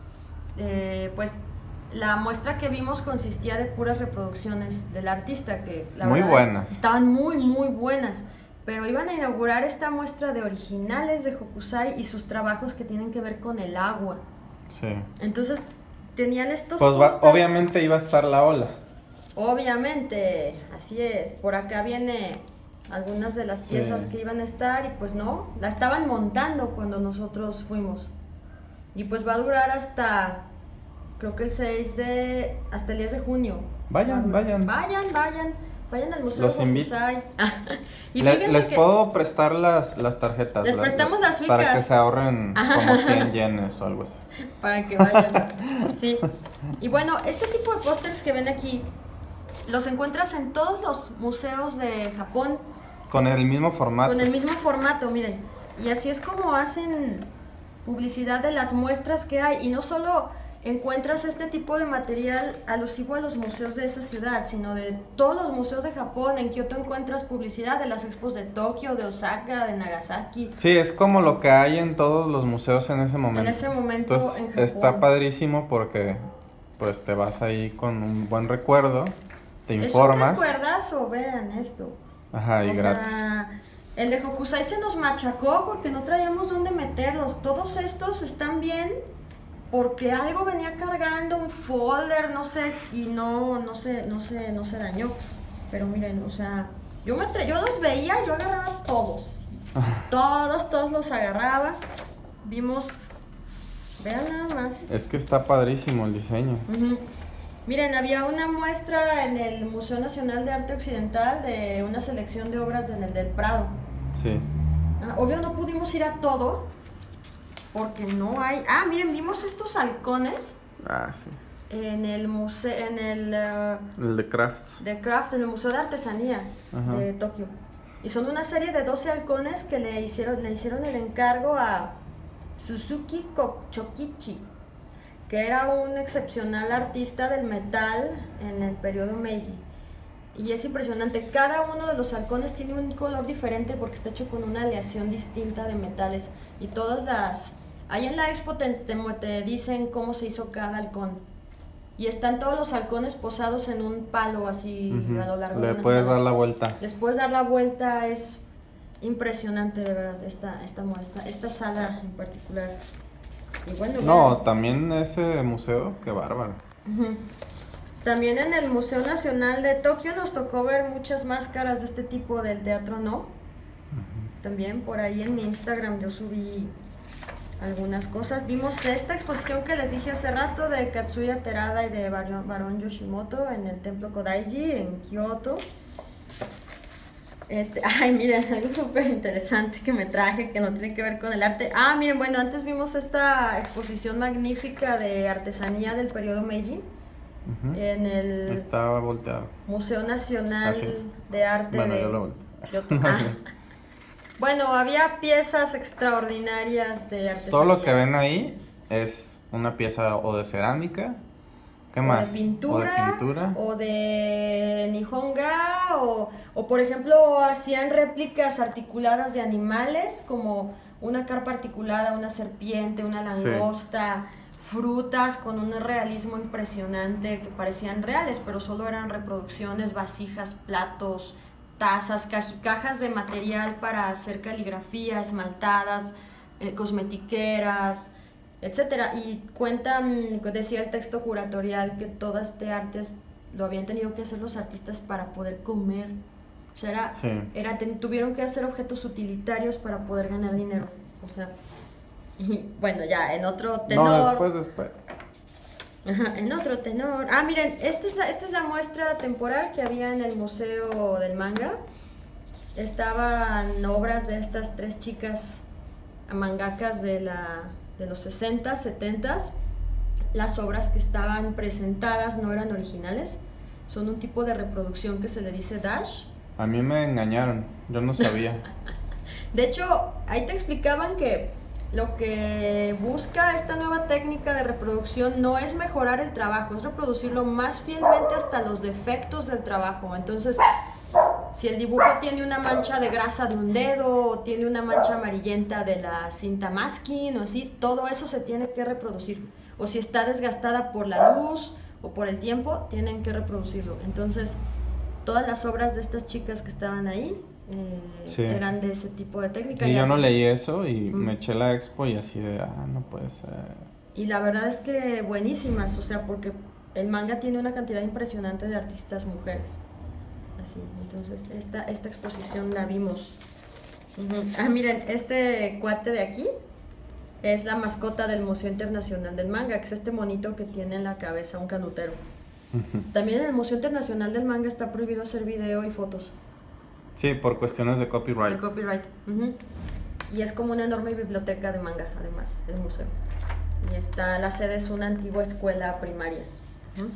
Eh, pues la muestra que vimos consistía de puras reproducciones del artista que la Muy verdad, buenas. estaban muy muy buenas, pero iban a inaugurar esta muestra de originales de Hokusai y sus trabajos que tienen que ver con el agua. Sí. Entonces tenían estos Pues va- pósters. obviamente iba a estar la ola. Obviamente, así es. Por acá viene algunas de las Sí. piezas que iban a estar y pues no, la estaban montando cuando nosotros fuimos. Y pues va a durar hasta, creo que el seis de, hasta el diez de junio. Vayan, Va a durar. vayan. Vayan, vayan, vayan al Museo Los de invito. Hokusai. Y Le- fíjense les que puedo prestar las, las tarjetas. Les prestamos las Para ficas. que se ahorren Ajá. como cien yenes o algo así. para que vayan. Sí. Y bueno, este tipo de pósters que ven aquí los encuentras en todos los museos de Japón. Con el mismo formato. Con el mismo formato, miren. Y así es como hacen publicidad de las muestras que hay. Y no solo encuentras este tipo de material alusivo a los museos de esa ciudad, sino de todos los museos de Japón. En Kioto encuentras publicidad de las expos de Tokio, de Osaka, de Nagasaki. Sí, es como lo que hay en todos los museos en ese momento. En ese momento Entonces, en Japón. está padrísimo porque pues te vas ahí con un buen recuerdo, te informas. Es un recuerdazo, vean esto. Ajá, y O gratis. sea, el de Hokusai se nos machacó porque no traíamos dónde meterlos. Todos estos están bien porque algo venía cargando, un folder, no sé, y no, no se, no se, no se dañó. Pero miren, o sea, yo me tra- yo los veía, yo agarraba todos, así. todos, todos los agarraba. Vimos, vean nada más. Es que está padrísimo el diseño. Ujú. Miren, había una muestra en el Museo Nacional de Arte Occidental de una selección de obras en el del Prado. Sí. Ah, obvio no pudimos ir a todo porque no hay. Ah, miren, vimos estos halcones Ah, sí. en el museo, en el eh, El de Crafts. de Craft, en el Museo de Artesanía Ajá. de Tokio. Y son una serie de doce halcones que le hicieron, le hicieron el encargo a Suzuki Kochokichi, que era un excepcional artista del metal en el periodo Meiji. Y es impresionante, cada uno de los halcones tiene un color diferente porque está hecho con una aleación distinta de metales. Y todas las... Ahí en la expo te, te, te dicen cómo se hizo cada halcón. Y están todos los halcones posados en un palo así Ujú. a lo largo de Le una puedes sala. dar la vuelta. Les puedes dar la vuelta, es impresionante de verdad esta, esta muestra, esta sala en particular. Y bueno, No, vean. también ese museo, qué bárbaro. Ujú. También en el Museo Nacional de Tokio nos tocó ver muchas máscaras de este tipo del teatro, ¿no? También por ahí en mi Instagram yo subí algunas cosas. Vimos esta exposición que les dije hace rato de Katsuya Terada y de Barón, Barón Yoshimoto en el Templo Kodaiji en Kioto. Este, ay, miren, algo súper interesante que me traje que no tiene que ver con el arte. Ah, miren, bueno, antes vimos esta exposición magnífica de artesanía del periodo Meiji Ujú. en el Estaba volteado. Museo Nacional Ah, sí. de Arte Bueno, de yo lo volteé. Kioto. Ah. Bueno, había piezas extraordinarias de artesanía. Todo lo que ven ahí es una pieza o de cerámica. ¿Qué o más? de pintura, O de pintura. o de nihonga, o, o por ejemplo hacían réplicas articuladas de animales, como una carpa articulada, una serpiente, una Sí. langosta, frutas con un realismo impresionante que parecían reales, pero solo eran reproducciones, vasijas, platos, tazas, caji- cajas de material para hacer caligrafías, esmaltadas, eh, cosmetiqueras, etcétera. Y cuentan, decía el texto curatorial, que todo este arte es- lo habían tenido que hacer los artistas para poder comer. O sea, era, Sí. era, ten- tuvieron que hacer objetos utilitarios para poder ganar dinero. O sea, y bueno, ya en otro tenor. No, después, después. Ajá, en otro tenor. Ah, miren, esta es la, esta es la muestra temporal que había en el Museo del Manga. Estaban obras de estas tres chicas mangakas de, la, de los sesenta, setenta. Las obras que estaban presentadas no eran originales. Son un tipo de reproducción que se le dice dash. A mí me engañaron, yo no sabía. De hecho, ahí te explicaban que lo que busca esta nueva técnica de reproducción no es mejorar el trabajo, es reproducirlo más fielmente hasta los defectos del trabajo. Entonces, si el dibujo tiene una mancha de grasa de un dedo, o tiene una mancha amarillenta de la cinta masking o así, todo eso se tiene que reproducir. O si está desgastada por la luz o por el tiempo, tienen que reproducirlo. Entonces, todas las obras de estas chicas que estaban ahí eh, sí. eran de ese tipo de técnica. Y yo no leí eso y mm. me eché la expo y así de, ah, no puede ser. Y la verdad es que buenísimas, o sea, porque el manga tiene una cantidad impresionante de artistas mujeres. Así, entonces esta, esta exposición la vimos. Uh-huh. Ah, miren, este cuate de aquí es la mascota del Museo Internacional del Manga, que es este monito que tiene en la cabeza un canutero. Uh-huh. También en el Museo Internacional del Manga está prohibido hacer video y fotos. Sí, por cuestiones de copyright. De copyright. Uh-huh. Y es como una enorme biblioteca de manga, además, el museo. Y está, la sede es una antigua escuela primaria. Uh-huh.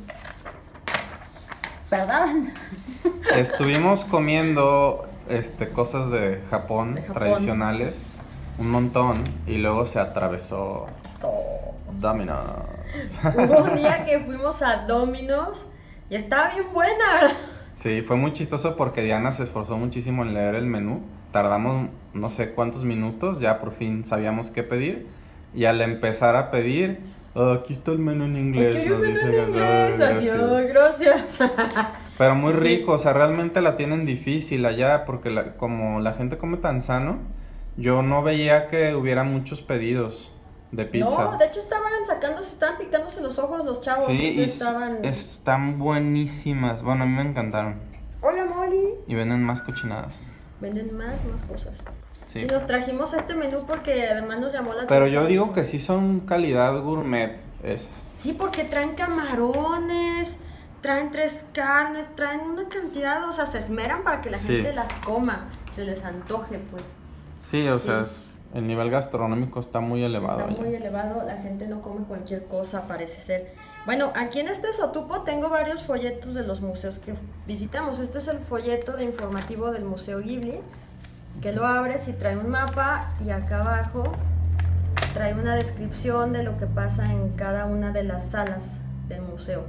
Perdón. Estuvimos comiendo este, cosas de Japón, de Japón tradicionales, un montón, y luego se atravesó Domino's. Hubo un día que fuimos a Domino's y estaba bien buena, ¿verdad? Sí, fue muy chistoso porque Diana se esforzó muchísimo en leer el menú. Tardamos no sé cuántos minutos, ya por fin sabíamos qué pedir. Y al empezar a pedir, oh, aquí está el menú en inglés. Aquí hay un menú en inglés, así, oh, gracias. Pero muy sí. rico, o sea, realmente la tienen difícil allá porque la, como la gente come tan sano, yo no veía que hubiera muchos pedidos de pizza. No, de hecho estaban sacándose, estaban picándose los ojos los chavos. Sí, y estaban... están buenísimas. Bueno, a mí me encantaron. Hola, Molly. Y venden más cochinadas. Venden más, más cosas. Sí. Y nos trajimos este menú porque además nos llamó la Pero atención. yo digo que sí son calidad gourmet esas. Sí, porque traen camarones, traen tres carnes, traen una cantidad, o sea, se esmeran para que la sí. gente las coma, se les antoje, pues. Sí, o sí. sea, es, el nivel gastronómico está muy elevado. Está allá. muy elevado, la gente no come cualquier cosa, parece ser. Bueno, aquí en este Sotupo tengo varios folletos de los museos que visitamos. Este es el folleto de informativo del Museo Ghibli, que lo abres y trae un mapa y acá abajo trae una descripción de lo que pasa en cada una de las salas del museo.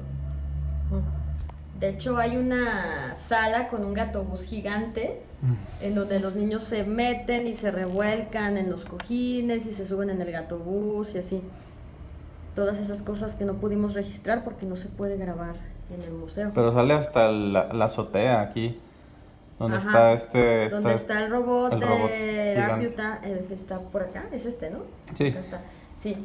De hecho, hay una sala con un gatobús gigante en donde los niños se meten y se revuelcan en los cojines y se suben en el gatobús y así. Todas esas cosas que no pudimos registrar porque no se puede grabar en el museo. Pero sale hasta la, la azotea aquí, donde Ajá, está este... Está donde está el robot, el robot de Rakyuta, el que está por acá, es este, ¿no? Sí. Acá está. Sí.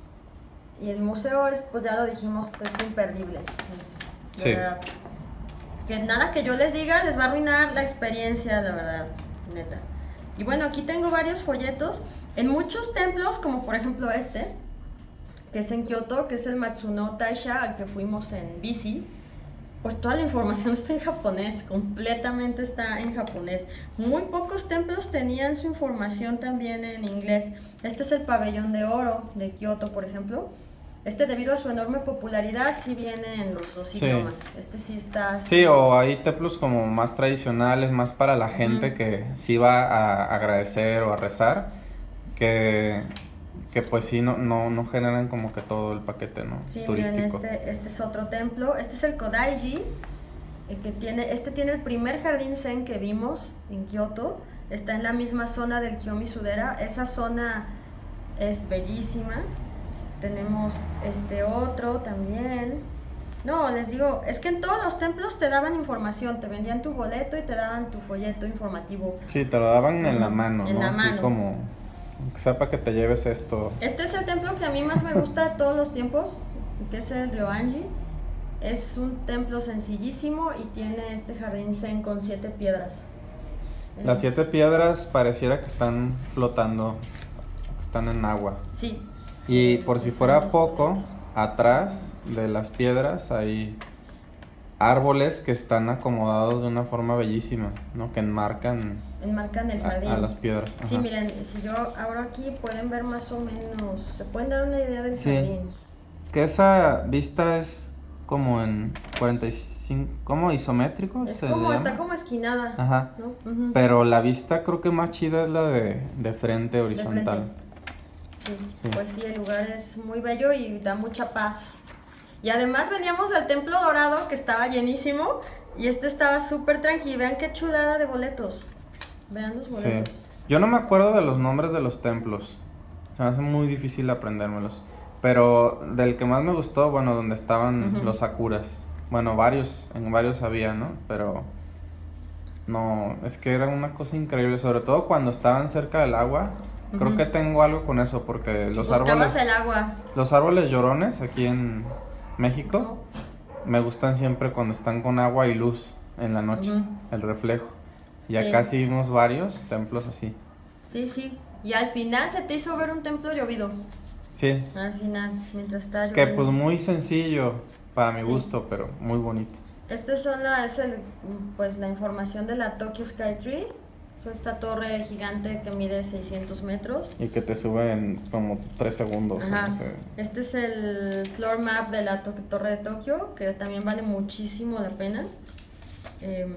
Y el museo es, pues ya lo dijimos, es imperdible. Es, sí. Verdad, que nada que yo les diga les va a arruinar la experiencia, de verdad, neta. Y bueno, aquí tengo varios folletos. En muchos templos, como por ejemplo este, que es en Kioto, que es el Matsuno Taisha, al que fuimos en bici, pues toda la información está en japonés, completamente está en japonés. Muy pocos templos tenían su información también en inglés. Este es el pabellón de oro de Kioto, por ejemplo. Este, debido a su enorme popularidad, sí viene en los dos sí. idiomas. Este sí está... Sí, sí, o hay templos como más tradicionales, más para la gente uh-huh. que sí va a agradecer o a rezar, que... que pues sí, no, no, no generan como que todo el paquete, ¿no? Sí, turístico. Miren, este, este es otro templo. Este es el Kodaiji, el que tiene, este tiene el primer jardín zen que vimos en Kioto. Está en la misma zona del Kiyomizu-dera. Esa zona es bellísima. Tenemos este otro también. No, les digo, es que en todos los templos te daban información, te vendían tu boleto y te daban tu folleto informativo. Sí, te lo daban en la mano, en ¿no? la Así mano. como... sepa que te lleves esto. Este es el templo que a mí más me gusta de todos los tiempos, que es el Ryoanji. Es un templo sencillísimo y tiene este jardín zen con siete piedras. Las es... siete piedras pareciera que están flotando, que están en agua. Sí. Y por si fuera poco, atrás de las piedras hay árboles que están acomodados de una forma bellísima, ¿no? Que enmarcan... enmarcan el jardín. A, a las piedras. Ajá. Sí, miren, si yo abro aquí pueden ver más o menos, se pueden dar una idea del sí. jardín. Que esa vista es como en cuarenta y cinco, ¿cómo? Isométrico. Es se como, le está llama. como esquinada. Ajá. ¿No? Ujú. Pero la vista creo que más chida es la de, de frente horizontal. Sí, Sí. pues sí, el lugar es muy bello y da mucha paz. Y además veníamos del Templo Dorado, que estaba llenísimo, y este estaba súper tranquilo. Vean qué chulada de boletos. Vean los Sí. boletos. Yo no me acuerdo de los nombres de los templos. Se me hace muy difícil aprendérmelos. Pero del que más me gustó, bueno, donde estaban Ujú. los sakuras. Bueno, varios, en varios había, ¿no? Pero no, es que era una cosa increíble, sobre todo cuando estaban cerca del agua. Creo Ujú. que tengo algo con eso, porque los Buscabas árboles, el agua. los árboles llorones aquí en México, me gustan siempre cuando están con agua y luz en la noche, Ujú. el reflejo. Y Sí. acá sí vimos varios templos así. Sí, sí. Y al final se te hizo ver un templo llovido. Sí, Al final, mientras estaba que lloviendo. pues muy sencillo para mi Sí. gusto, pero muy bonito. Esta son la, es el, pues, la información de la Tokyo Sky Tree. Es esta torre gigante que mide seiscientos metros. Y que te sube en como tres segundos. Ajá. No sé. Este es el floor map de la to- torre de Tokio, que también vale muchísimo la pena. Eh,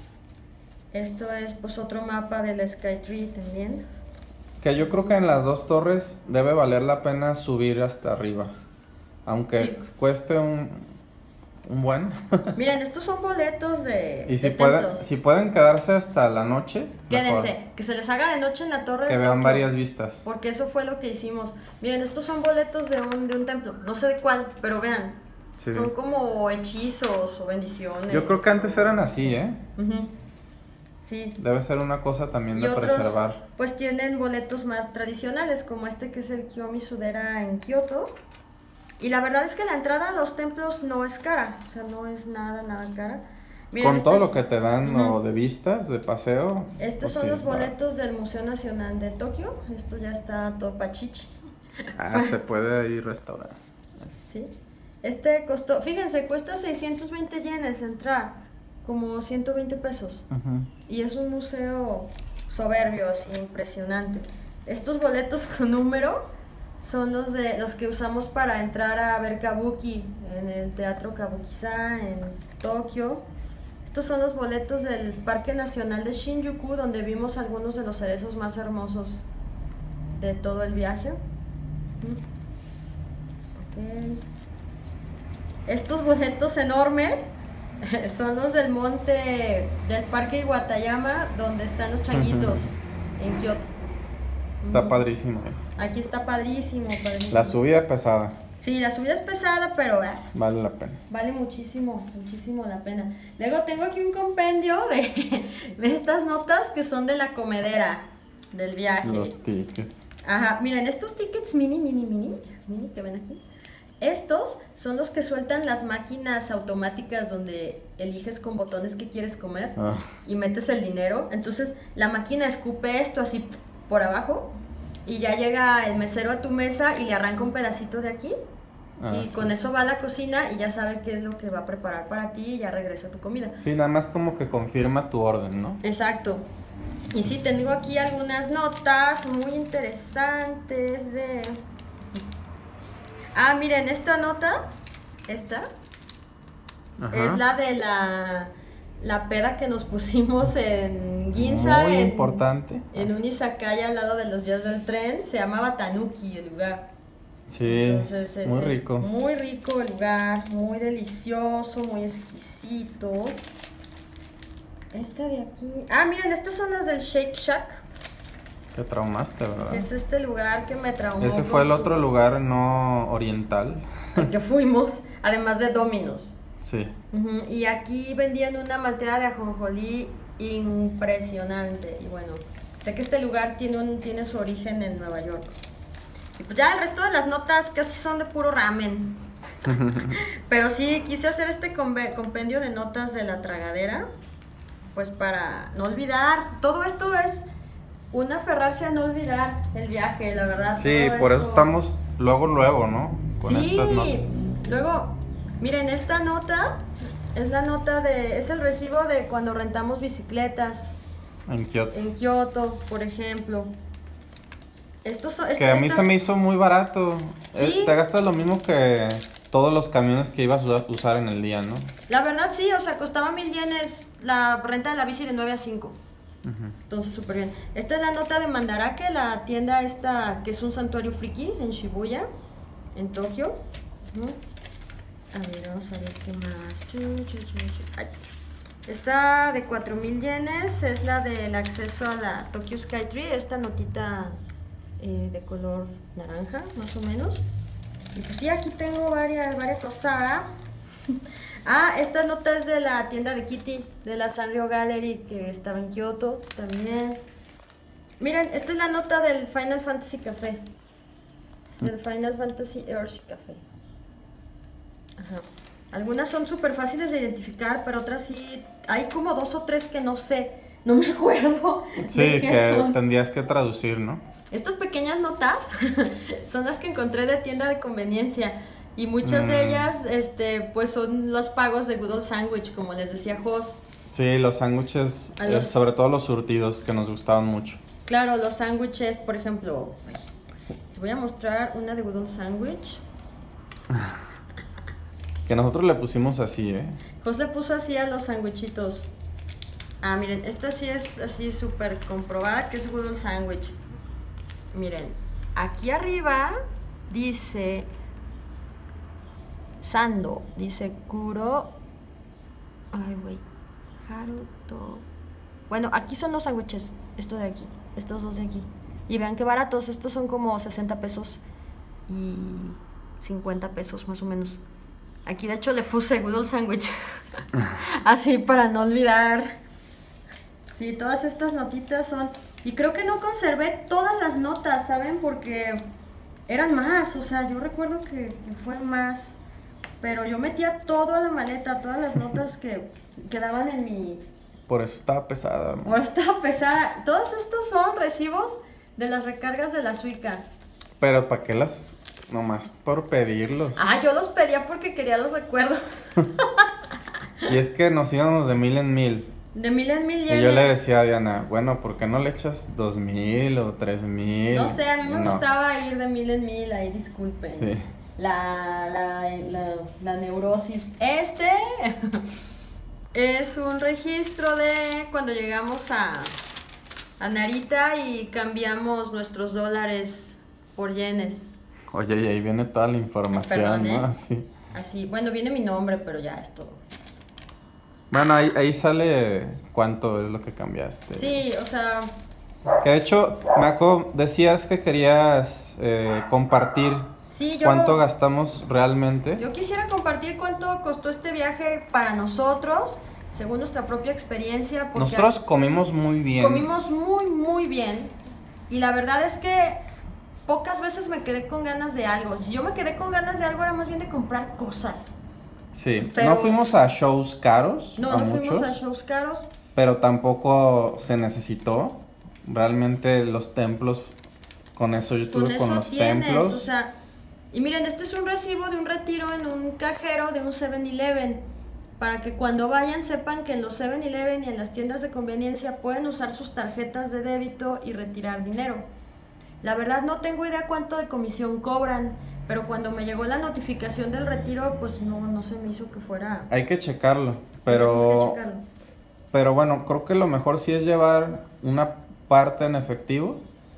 esto es pues otro mapa del Sky Tree también. Que yo creo que en las dos torres debe valer la pena subir hasta arriba. Aunque Sí. cueste un, un buen. Miren, estos son boletos de, Y si de pueden, templos. si pueden quedarse hasta la noche, Quédense, mejor. que se les haga de noche en la torre Que de vean Tokio. varias vistas. Porque eso fue lo que hicimos. Miren, estos son boletos de un, de un templo. No sé de cuál, pero vean. Sí. Son como hechizos o bendiciones. Yo creo que antes eran así, ¿eh? Ujú. Sí. Debe ser una cosa también Y de otros, preservar. pues tienen boletos más tradicionales, como este que es el Kiyomi Sudera en Kioto. Y la verdad es que la entrada a los templos no es cara. O sea, no es nada, nada cara. Miren, Con este todo es- lo que te dan Ujú. o de vistas, de paseo. Estos pues son sí, los es barato. boletos del Museo Nacional de Tokio. Esto ya está todo pachichi. Ah, se puede ir restaurar. ¿Sí? Este costó, fíjense, cuesta seiscientos veinte yenes entrar, como ciento veinte pesos. Ujú. Y es un museo soberbio, así, impresionante. Estos boletos con número son los de los que usamos para entrar a ver Kabuki en el Teatro Kabuki-za en Tokio. Estos son los boletos del Parque Nacional de Shinjuku, donde vimos algunos de los cerezos más hermosos de todo el viaje. Ok. Estos boletos enormes son los del monte del Parque Iwatayama, donde están los changuitos en Kioto. Está Ujú. padrísimo. eh. Aquí está padrísimo, padrísimo. La subida pesada, Sí, la subida es pesada, pero ah, vale la pena. vale muchísimo, muchísimo la pena. Luego tengo aquí un compendio de, de estas notas que son de la comedera del viaje. Los tickets. Ajá, miren, estos tickets mini, mini, mini, mini que ven aquí. Estos son los que sueltan las máquinas automáticas donde eliges con botones qué quieres comer Ah, y metes el dinero. Entonces la máquina escupe esto así por abajo y ya llega el mesero a tu mesa y le arranca un pedacito de aquí. ah, Y sí. con eso va a la cocina y ya sabe qué es lo que va a preparar para ti y ya regresa tu comida. Sí, nada más como que confirma tu orden, ¿no? Exacto. Y sí, tengo aquí algunas notas muy interesantes de... Ah, miren, esta nota, esta, Ajá. es la de la, la peda que nos pusimos en Ginza. Muy en, importante. En un izakaya al lado de los vías del tren. Se llamaba Tanuki el lugar. Sí, Entonces, eh, muy eh, rico. Muy rico el lugar, muy delicioso, muy exquisito. Esta de aquí. Ah, miren, estas son las del Shake Shack. Te traumaste, ¿verdad? Es este lugar que me traumó. Ese con fue el su- otro lugar no oriental. al que fuimos, además de Domino's. Sí. Ujú, y aquí vendían una malteada de ajonjolí impresionante. Y bueno, sé que este lugar tiene, un, tiene su origen en Nueva York. Y pues ya el resto de las notas casi son de puro ramen. Pero sí, quise hacer este combe- compendio de notas de la tragadera, pues para no olvidar. Todo esto es un aferrarse a no olvidar el viaje, la verdad. Sí, todo por eso esto- estamos luego, luego, ¿no? Con Sí, estas notas. luego, miren, esta nota es la nota de, es el recibo de cuando rentamos bicicletas En Kioto. en Kioto, por ejemplo. Estos son, Que esta- a mí se estas- me hizo muy barato. Sí. Eh, Te gastas lo mismo que todos los camiones que ibas a usar en el día, ¿no? La verdad sí, o sea, costaba mil yenes la renta de la bici de nueve a cinco. Uh-huh. Entonces, súper bien. Esta es la nota de Mandarake, la tienda esta que es un santuario friki en Shibuya, en Tokio. Uh-huh. A ver, vamos a ver qué más. Ay. Esta de cuatro mil yenes es la del acceso a la Tokyo Skytree, esta notita eh, de color naranja, más o menos. Y pues sí, aquí tengo varias, varias cosas. Ah, esta nota es de la tienda de Kitty, de la Sanrio Gallery, que estaba en Kioto también. Miren, esta es la nota del Final Fantasy Café. Del Final Fantasy Earth Café. Ajá. Algunas son súper fáciles de identificar, pero otras sí, hay como dos o tres que no sé, no me acuerdo. Sí, de qué que son. Tendrías que traducir, ¿no? Estas pequeñas notas son las que encontré de tienda de conveniencia y muchas mm. de ellas, este, pues son los pagos de Good Old Sandwich, como les decía Jos. Sí, los sándwiches, los... sobre todo los surtidos que nos gustaban mucho. Claro, los sándwiches, por ejemplo, les voy a mostrar una de Good Old Sandwich. Que nosotros le pusimos así, ¿eh? Jos le puso así a los sándwichitos. Ah, miren, esta sí es así súper comprobada que es Good Old Sandwich. Miren, aquí arriba dice Sando, dice Kuro. Ay, güey. Haruto. Bueno, aquí son los sándwiches. Estos de aquí, estos dos de aquí. Y vean qué baratos. Estos son como sesenta pesos y cincuenta pesos más o menos. Aquí de hecho le puse Good Old Sandwich. Así para no olvidar. Sí, todas estas notitas son... Y creo que no conservé todas las notas, ¿saben? Porque eran más, o sea, yo recuerdo que, que fueron más. Pero yo metía todo a la maleta, todas las notas que quedaban en mi... Por eso estaba pesada. Por eso estaba pesada. Todos estos son recibos de las recargas de la Suica. Pero ¿para qué las...? Nomás por pedirlos. Ah, yo los pedía porque quería los recuerdos. Y es que nos íbamos de mil en mil. De mil en mil yenes. Y yo le decía a Diana, bueno, ¿por qué no le echas dos mil o tres mil? No sé, a mí me no. gustaba ir de mil en mil, ahí disculpen. Sí. La, la, la, la neurosis. Este es un registro de cuando llegamos a, a Narita y cambiamos nuestros dólares por yenes. Oye, y ahí viene toda la información, Perdón, ¿no? ¿eh? Así. Así, bueno, viene mi nombre, pero ya es todo. Bueno, ahí, ahí sale cuánto es lo que cambiaste. Sí, o sea... Que de hecho, Mako, decías que querías eh, compartir sí, yo, cuánto gastamos realmente. Yo quisiera compartir cuánto costó este viaje para nosotros, según nuestra propia experiencia. Porque nosotros comimos muy bien. Comimos muy, muy bien. Y la verdad es que pocas veces me quedé con ganas de algo. Si yo me quedé con ganas de algo, era más bien de comprar cosas. Sí, pero no fuimos a shows caros. No, a no muchos, fuimos a shows caros. Pero tampoco se necesitó. Realmente los templos, con eso yo tuve con, con eso los tienes, templos. O sea, y miren, este es un recibo de un retiro en un cajero de un seven eleven. Para que cuando vayan sepan que en los seven eleven y en las tiendas de conveniencia pueden usar sus tarjetas de débito y retirar dinero. La verdad no tengo idea cuánto de comisión cobran, pero cuando me llegó la notificación del retiro, pues no, no se me hizo que fuera... Hay que checarlo, pero... Que checarlo. Pero bueno, creo que lo mejor sí es llevar una parte en efectivo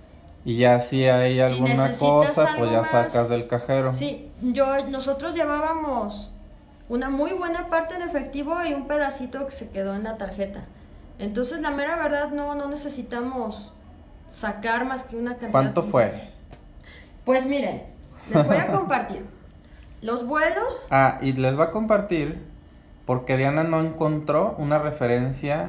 y ya si hay alguna si cosa, pues ya más, sacas del cajero. Sí, yo, nosotros llevábamos una muy buena parte en efectivo y un pedacito que se quedó en la tarjeta. Entonces la mera verdad no, no necesitamos sacar más que una cantidad. ¿Cuánto fue? Pues miren, les voy a compartir los vuelos. Ah, y les va a compartir porque Diana no encontró una referencia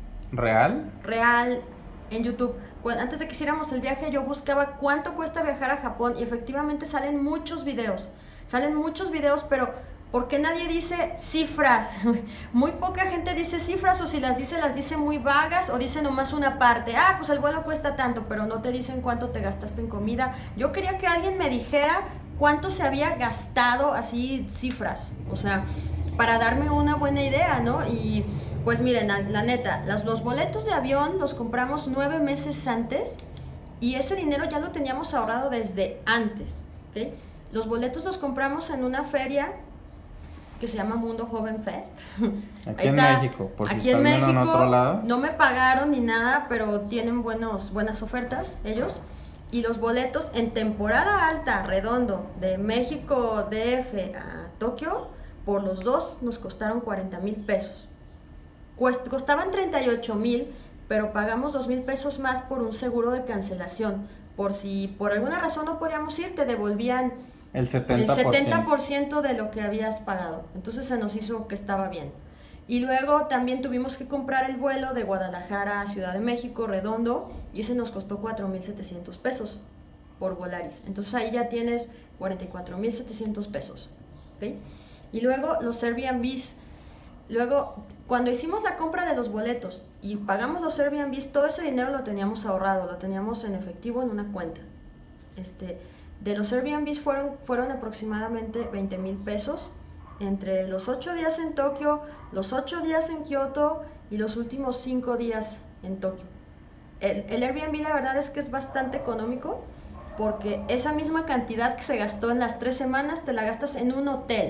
real. Real en YouTube. Cuando, antes de que hiciéramos el viaje yo buscaba cuánto cuesta viajar a Japón y efectivamente salen muchos videos. Salen muchos videos, pero ¿por qué nadie dice cifras? Muy poca gente dice cifras, o si las dice, las dice muy vagas o dice nomás una parte. Ah, pues el vuelo cuesta tanto, pero no te dicen cuánto te gastaste en comida. Yo quería que alguien me dijera cuánto se había gastado, así cifras, o sea, para darme una buena idea, ¿no? Y pues miren, la, la neta, las, los boletos de avión los compramos nueve meses antes y ese dinero ya lo teníamos ahorrado desde antes, ¿ok? Los boletos los compramos en una feria que se llama Mundo Joven Fest. Aquí Ahí en está. México, por si Aquí en están viendo México, en otro lado. no me pagaron ni nada, pero tienen buenos, buenas ofertas ellos. Y los boletos en temporada alta, redondo, de México D F a Tokio, por los dos nos costaron cuarenta mil pesos. Cuest- costaban treinta y ocho mil, pero pagamos dos mil pesos más por un seguro de cancelación. Por si por alguna razón no podíamos ir, te devolvían El setenta el por ciento. setenta por ciento de lo que habías pagado. Entonces se nos hizo que estaba bien. Y luego también tuvimos que comprar el vuelo de Guadalajara a Ciudad de México, redondo, y ese nos costó cuatro mil setecientos pesos por Volaris. Entonces ahí ya tienes cuarenta y cuatro mil setecientos pesos. ¿Okay? Y luego los Airbnbs. Luego, cuando hicimos la compra de los boletos y pagamos los Airbnbs, todo ese dinero lo teníamos ahorrado, lo teníamos en efectivo en una cuenta. Este, de los Airbnbs fueron, fueron aproximadamente veinte mil pesos entre los ocho días en Tokio, los ocho días en Kioto y los últimos cinco días en Tokio. El, el Airbnb la verdad es que es bastante económico porque esa misma cantidad que se gastó en las tres semanas te la gastas en un hotel.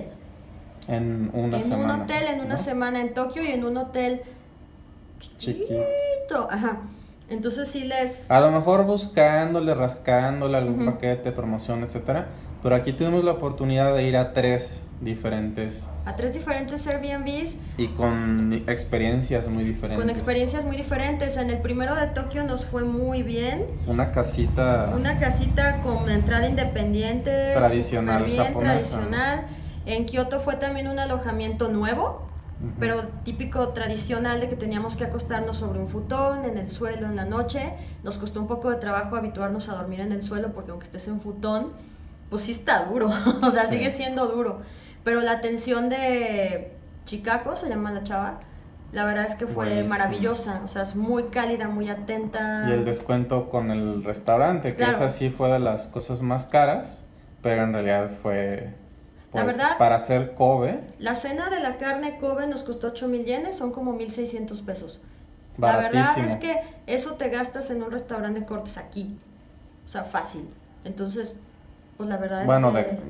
En una en semana. un hotel, en una ¿no? semana en Tokio y en un hotel Chiquito. chiquito. Ajá. Entonces sí les... A lo mejor buscándole, rascándole algún Ujú. paquete, promoción, etcétera. Pero aquí tuvimos la oportunidad de ir a tres diferentes a tres diferentes Airbnbs y con experiencias muy diferentes. con experiencias muy diferentes. En el primero de Tokio nos fue muy bien. Una casita. Una casita con entrada independiente. Tradicional súper bien, japonesa. tradicional. En Kioto fue también un alojamiento nuevo, Ujú. pero típico tradicional de que teníamos que acostarnos sobre un futón, en el suelo, en la noche. Nos costó un poco de trabajo habituarnos a dormir en el suelo porque aunque estés en futón, pues sí está duro, o sea, Sí. sigue siendo duro. Pero la atención de Chicago, se llama la chava, la verdad es que fue Buenísimo. maravillosa, o sea, es muy cálida, muy atenta. Y el descuento con el restaurante, que Claro. esa sí fue de las cosas más caras, pero en realidad fue, pues, La verdad- para hacer Kobe, La cena de la carne Kobe nos costó ocho mil yenes, son como mil seiscientos pesos. La baratísimo. verdad es que eso te gastas en un restaurante de cortes aquí, o sea, fácil. Entonces, pues la verdad Bueno, es que... de,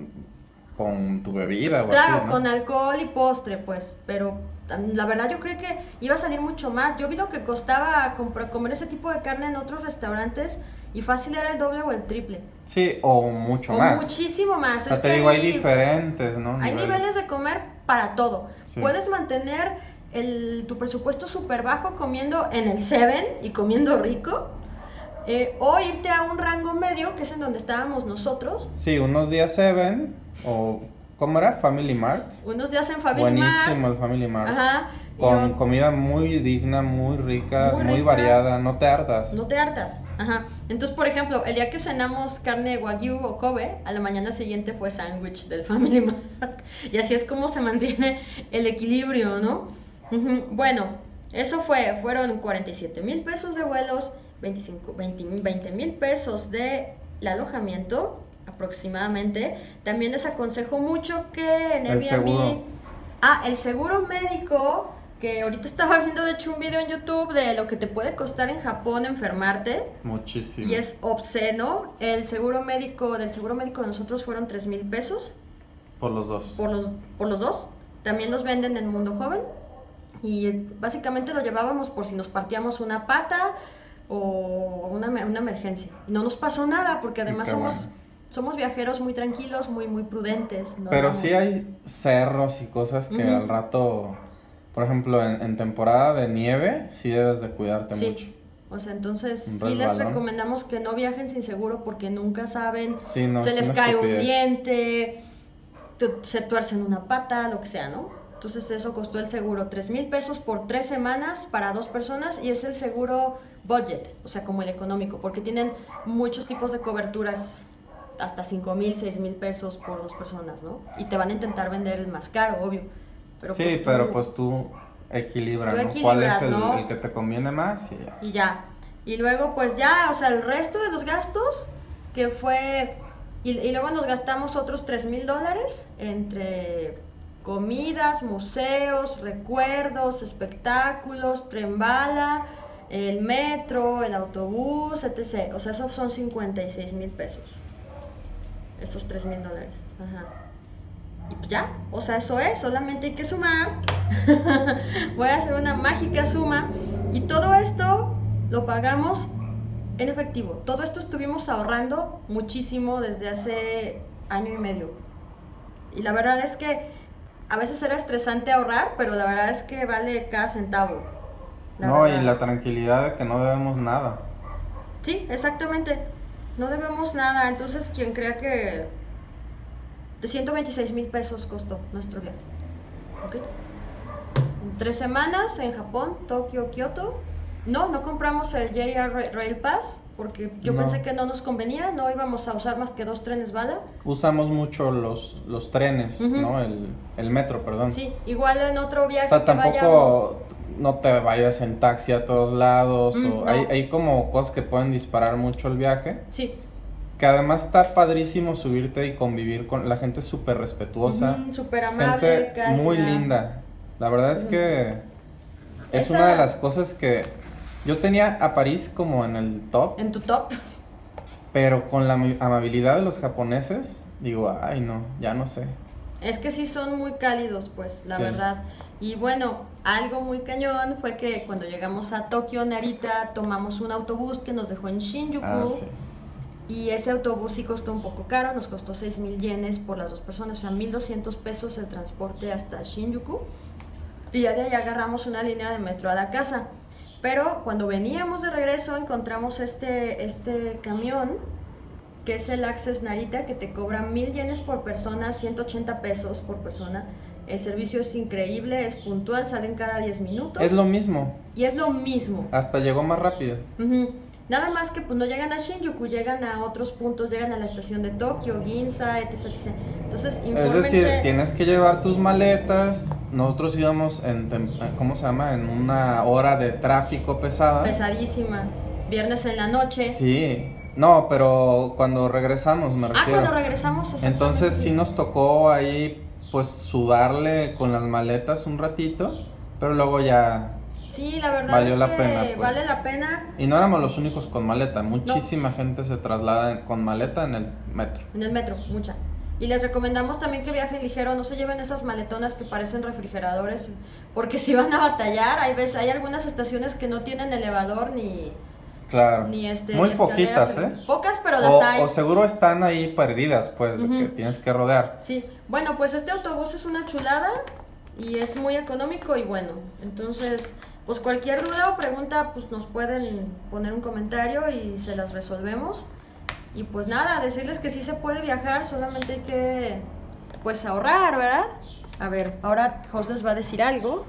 con tu bebida o Claro, así, ¿no? con alcohol y postre, pues, pero tam- la verdad yo creo que iba a salir mucho más. Yo vi lo que costaba comprar, comer ese tipo de carne en otros restaurantes y fácil era el doble o el triple. Sí, o mucho o más. muchísimo más. O sea, Es te que digo, hay diferentes, ¿no? hay niveles de comer para todo. Sí. Puedes mantener el, tu presupuesto súper bajo comiendo en el Seven y comiendo rico. Eh, o irte a un rango medio, que es en donde estábamos nosotros. Sí, unos días Seven, o ¿cómo era? Family Mart. Unos días en Family Buenísimo Mart. el Family Mart. Ajá. y Con o- comida muy digna, muy rica, Muy muy, rica. variada, no te hartas. No te hartas. Ajá. Entonces, por ejemplo, el día que cenamos carne Wagyu o Kobe, a la mañana siguiente fue sándwich del Family Mart. Y así es como se mantiene el equilibrio, ¿no? Ujú. Bueno, eso fue, fueron cuarenta y siete mil pesos de vuelos, veinticinco, veinte mil pesos de el alojamiento aproximadamente. También les aconsejo mucho que en El Airbnb... seguro. Ah, el seguro médico, que ahorita estaba viendo de hecho un video en YouTube de lo que te puede costar en Japón enfermarte. Muchísimo. Y es obsceno. El seguro médico, del seguro médico de nosotros fueron tres mil pesos Por los dos. por los, por los dos. También los venden en Mundo Joven. Y eh, básicamente lo llevábamos por si nos partíamos una pata o una, emer- una emergencia. Y no nos pasó nada porque además Qué somos, bueno. somos viajeros muy tranquilos, muy, muy prudentes. no Pero andamos- sí hay cerros y cosas que Ujú. al rato, por ejemplo, en, en temporada de nieve, sí debes de cuidarte Sí. mucho. O sea, entonces Un sí les resbalón. recomendamos que no viajen sin seguro porque nunca saben, Sí, no, se es les una cae un estupidez. diente, tu- se tuercen una pata, lo que sea, ¿no? Entonces eso costó el seguro, tres mil pesos por tres semanas para dos personas y es el seguro budget, o sea, como el económico, porque tienen muchos tipos de coberturas, hasta cinco mil, seis mil pesos por dos personas, ¿no? Y te van a intentar vender el más caro, obvio. Pero sí, pues tú- pero pues tú equilibra, Tú ¿no? equilibras, ¿Cuál es el, ¿no? el que te conviene más? Y ya. Y ya. Y luego, pues ya, o sea, el resto de los gastos, que fue. Y, y luego nos gastamos otros tres mil dólares entre comidas, museos, recuerdos, espectáculos, tren bala, el metro, el autobús, etcétera. O sea, esos son cincuenta y seis mil pesos. esos tres mil dólares. Ajá. Y pues ya, o sea, eso es, solamente hay que sumar. Voy a hacer una mágica suma. Y todo esto lo pagamos en efectivo. Todo esto estuvimos ahorrando muchísimo desde hace año y medio. Y la verdad es que a veces era estresante ahorrar, pero la verdad es que vale cada centavo. No, verdad. y la tranquilidad de que no debemos nada. Sí, exactamente. No debemos nada. Entonces, quien crea que de ciento veintiséis mil pesos costó nuestro viaje. ¿Ok? En tres semanas en Japón, Tokio, Kioto. No, no compramos el J R Rail Pass porque yo No. pensé que no nos convenía. No íbamos a usar más que dos trenes bala. Usamos mucho los, los trenes, Ujú. ¿no? El, el metro, perdón. Sí, igual en otro viaje O sea, que tampoco vayamos. no te vayas en taxi a todos lados. Mm, o no. hay, hay como cosas que pueden disparar mucho el viaje. Sí. Que además está padrísimo subirte y convivir con la gente súper respetuosa. Ujú, súper amable, Gente cálida. muy linda. La verdad es Ujú. que es Esa- una de las cosas que yo tenía a París como en el top, En tu top. pero con la ami- amabilidad de los japoneses, digo, ay no, ya no sé. Es que sí son muy cálidos, pues, la Sí. verdad. Y bueno, algo muy cañón fue que cuando llegamos a Tokio, Narita, tomamos un autobús que nos dejó en Shinjuku. Ah, sí. Y ese autobús sí costó un poco caro, nos costó seis mil yenes por las dos personas, o sea, mil doscientos pesos el transporte hasta Shinjuku. Y ya de ahí agarramos una línea de metro a la casa. Pero cuando veníamos de regreso encontramos este, este camión, que es el Access Narita, que te cobra mil yenes por persona, ciento ochenta pesos por persona. El servicio es increíble, es puntual, salen cada diez minutos. Es lo mismo, Y es lo mismo. hasta llegó más rápido. Ujú. Nada más que pues no llegan a Shinjuku, llegan a otros puntos, llegan a la estación de Tokio, Ginza, etc, etcétera. Entonces, Es infórmense. decir, tienes que llevar tus maletas. Nosotros íbamos en, tem- ¿cómo se llama? En una hora de tráfico pesada. Pesadísima. Viernes en la noche. Sí, no, pero cuando regresamos me Ah, refiero. cuando regresamos. exactamente. Entonces sí nos tocó ahí pues sudarle con las maletas un ratito, pero luego ya... Sí, la verdad Valió es la que pena, pues. vale la pena Y no éramos los únicos con maleta, muchísima gente se traslada en- con maleta en el metro. en el metro, mucha. Y les recomendamos también que viajen ligero, no se lleven esas maletonas que parecen refrigeradores, porque si van a batallar, hay veces, hay algunas estaciones que no tienen elevador ni, Claro, ni este muy ni escaleras. poquitas, ¿eh? Pocas, pero las O, hay. o seguro están ahí perdidas, pues, de Ujú. que tienes que rodear. Sí, bueno, pues este autobús es una chulada y es muy económico y bueno, entonces, pues cualquier duda o pregunta, pues nos pueden poner un comentario y se las resolvemos. Y pues nada, decirles que sí se puede viajar, solamente hay que, pues ahorrar, ¿verdad? A ver, ahora Jos les va a decir algo.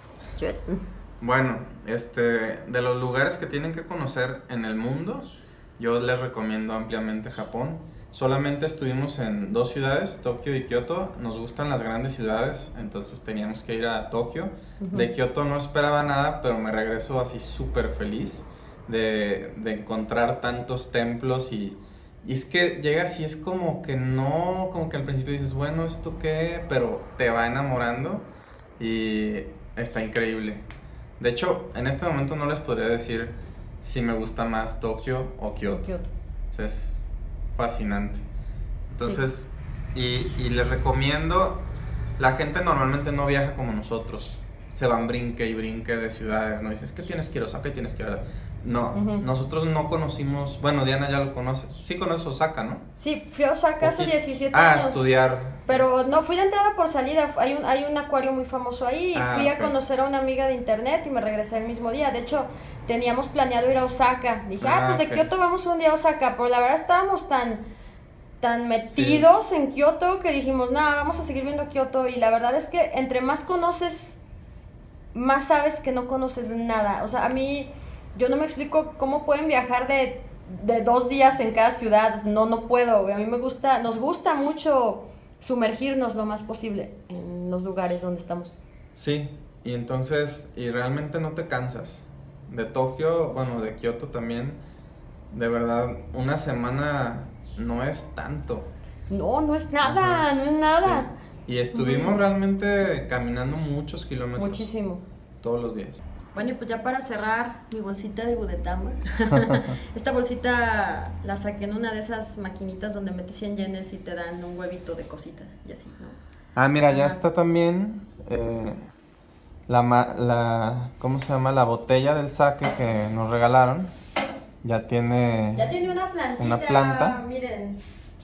Bueno, este, de los lugares que tienen que conocer en el mundo, yo les recomiendo ampliamente Japón. Solamente estuvimos en dos ciudades, Tokio y Kioto. Nos gustan las grandes ciudades, entonces teníamos que ir a Tokio. Ujú. De Kioto no esperaba nada, pero me regreso así súper feliz de, de encontrar tantos templos y, y es que llegas y es como que no, como que al principio dices, bueno, ¿esto qué? Pero te va enamorando y está increíble. De hecho, en este momento no les podría decir si me gusta más Tokio o Kioto. Kioto. O sea, es fascinante. Entonces, y, y les recomiendo, la gente normalmente no viaja como nosotros. Se van brinque y brinque de ciudades, ¿no? Dices, ¿qué tienes que ir a Osaka? ¿Qué tienes que ir a...? No, Ujú. nosotros no conocimos, bueno, Diana ya lo conoce. Sí conoces Osaka, ¿no? Sí, fui a Osaka hace Poquito. diecisiete Ah, años. estudiar. Pero no, fui de entrada por salida, hay un, hay un acuario muy famoso ahí, y Ah, fui ok. a conocer a una amiga de internet y me regresé el mismo día. De hecho, teníamos planeado ir a Osaka. Dije, ah, Ah, pues de ok. Kioto vamos un día a Osaka, pero la verdad estábamos tan, tan metidos en Kioto que dijimos, nada, vamos a seguir viendo Kioto. Y la verdad es que entre más conoces, más sabes que no conoces nada. O sea, a mí, yo no me explico cómo pueden viajar de, de dos días en cada ciudad. No, no puedo. A mí me gusta, nos gusta mucho sumergirnos lo más posible en los lugares donde estamos. Sí, y entonces, y realmente no te cansas. De Tokio, bueno, de Kioto también, de verdad, una semana no es tanto. No, no es nada, Ajá, no es nada. sí. Y estuvimos Ujú. realmente caminando muchos kilómetros. Muchísimo. Todos los días. Bueno, y pues ya para cerrar mi bolsita de Gudetama. Esta bolsita la saqué en una de esas maquinitas donde metes cien yenes y te dan un huevito de cosita y así, ¿no? Ah, mira, ya Ajá. está también eh, la, ma- la, ¿cómo se llama? La botella del sake que nos regalaron. Ya tiene... Ya tiene una plantita, una planta. miren.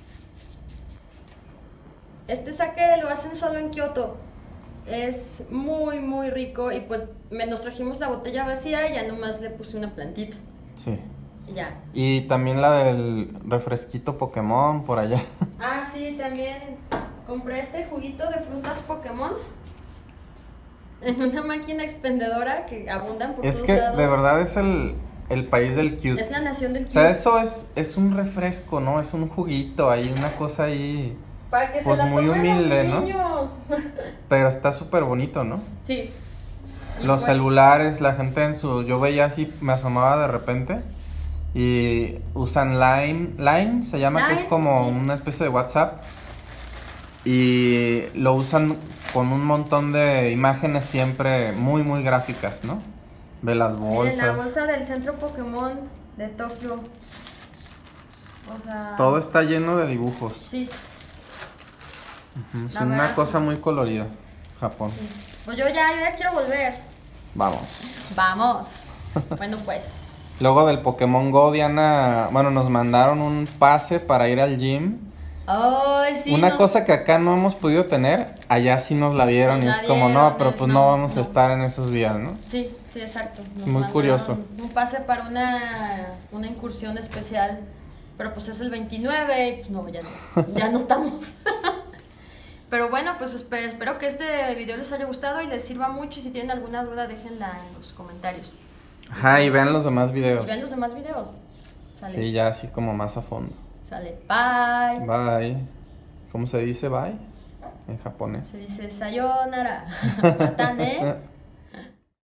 Este sake lo hacen solo en Kioto. Es muy, muy rico y pues me, nos trajimos la botella vacía y ya nomás le puse una plantita. Sí. Y ya. Y también la del refresquito Pokémon por allá. Ah, sí, también compré este juguito de frutas Pokémon en una máquina expendedora que abundan por Es todos que lados. de verdad es el, el país del cute. Es la nación del O sea, cute. eso es, es un refresco, ¿no? Es un juguito, hay una cosa ahí. Para que pues se la muy tomen humilde, los ¿no? niños. Pero está súper bonito, ¿no? Sí. Y Los pues, celulares, la gente en su... Yo veía así, me asomaba de repente y usan Line, Line se llama, que es Line, como sí. una especie de WhatsApp y lo usan con un montón de imágenes siempre muy, muy gráficas, ¿no? Ve las Miren, la bolsas. bolsa del centro Pokémon de Tokio. O sea... Todo está lleno de dibujos. Sí, Ujú, Es La una verdad, cosa sí. muy colorida, Japón. sí. Pues yo ya, yo ya quiero volver. Vamos. Vamos. Bueno, pues. Luego del Pokémon Go, Diana, bueno, nos mandaron un pase para ir al gym. Ay, sí. Una nos- cosa que acá no hemos podido tener, allá sí nos la dieron Nos y la es como, dieron, no, pero es- pues no, no, vamos no. a estar en esos días, ¿no? Sí, sí, exacto. Nos muy mandaron curioso. Un pase para una, una incursión especial. Pero pues es el veintinueve y pues no, ya no. Ya no estamos. Pero bueno, pues espe- espero que este video les haya gustado y les sirva mucho. Y si tienen alguna duda, déjenla en los comentarios. Ajá, y pues- vean los demás videos. Y vean los demás videos. Sale. Sí, ya así como más a fondo. Sale. Bye. Bye. ¿Cómo se dice bye? En japonés. Se dice sayonara. Matane.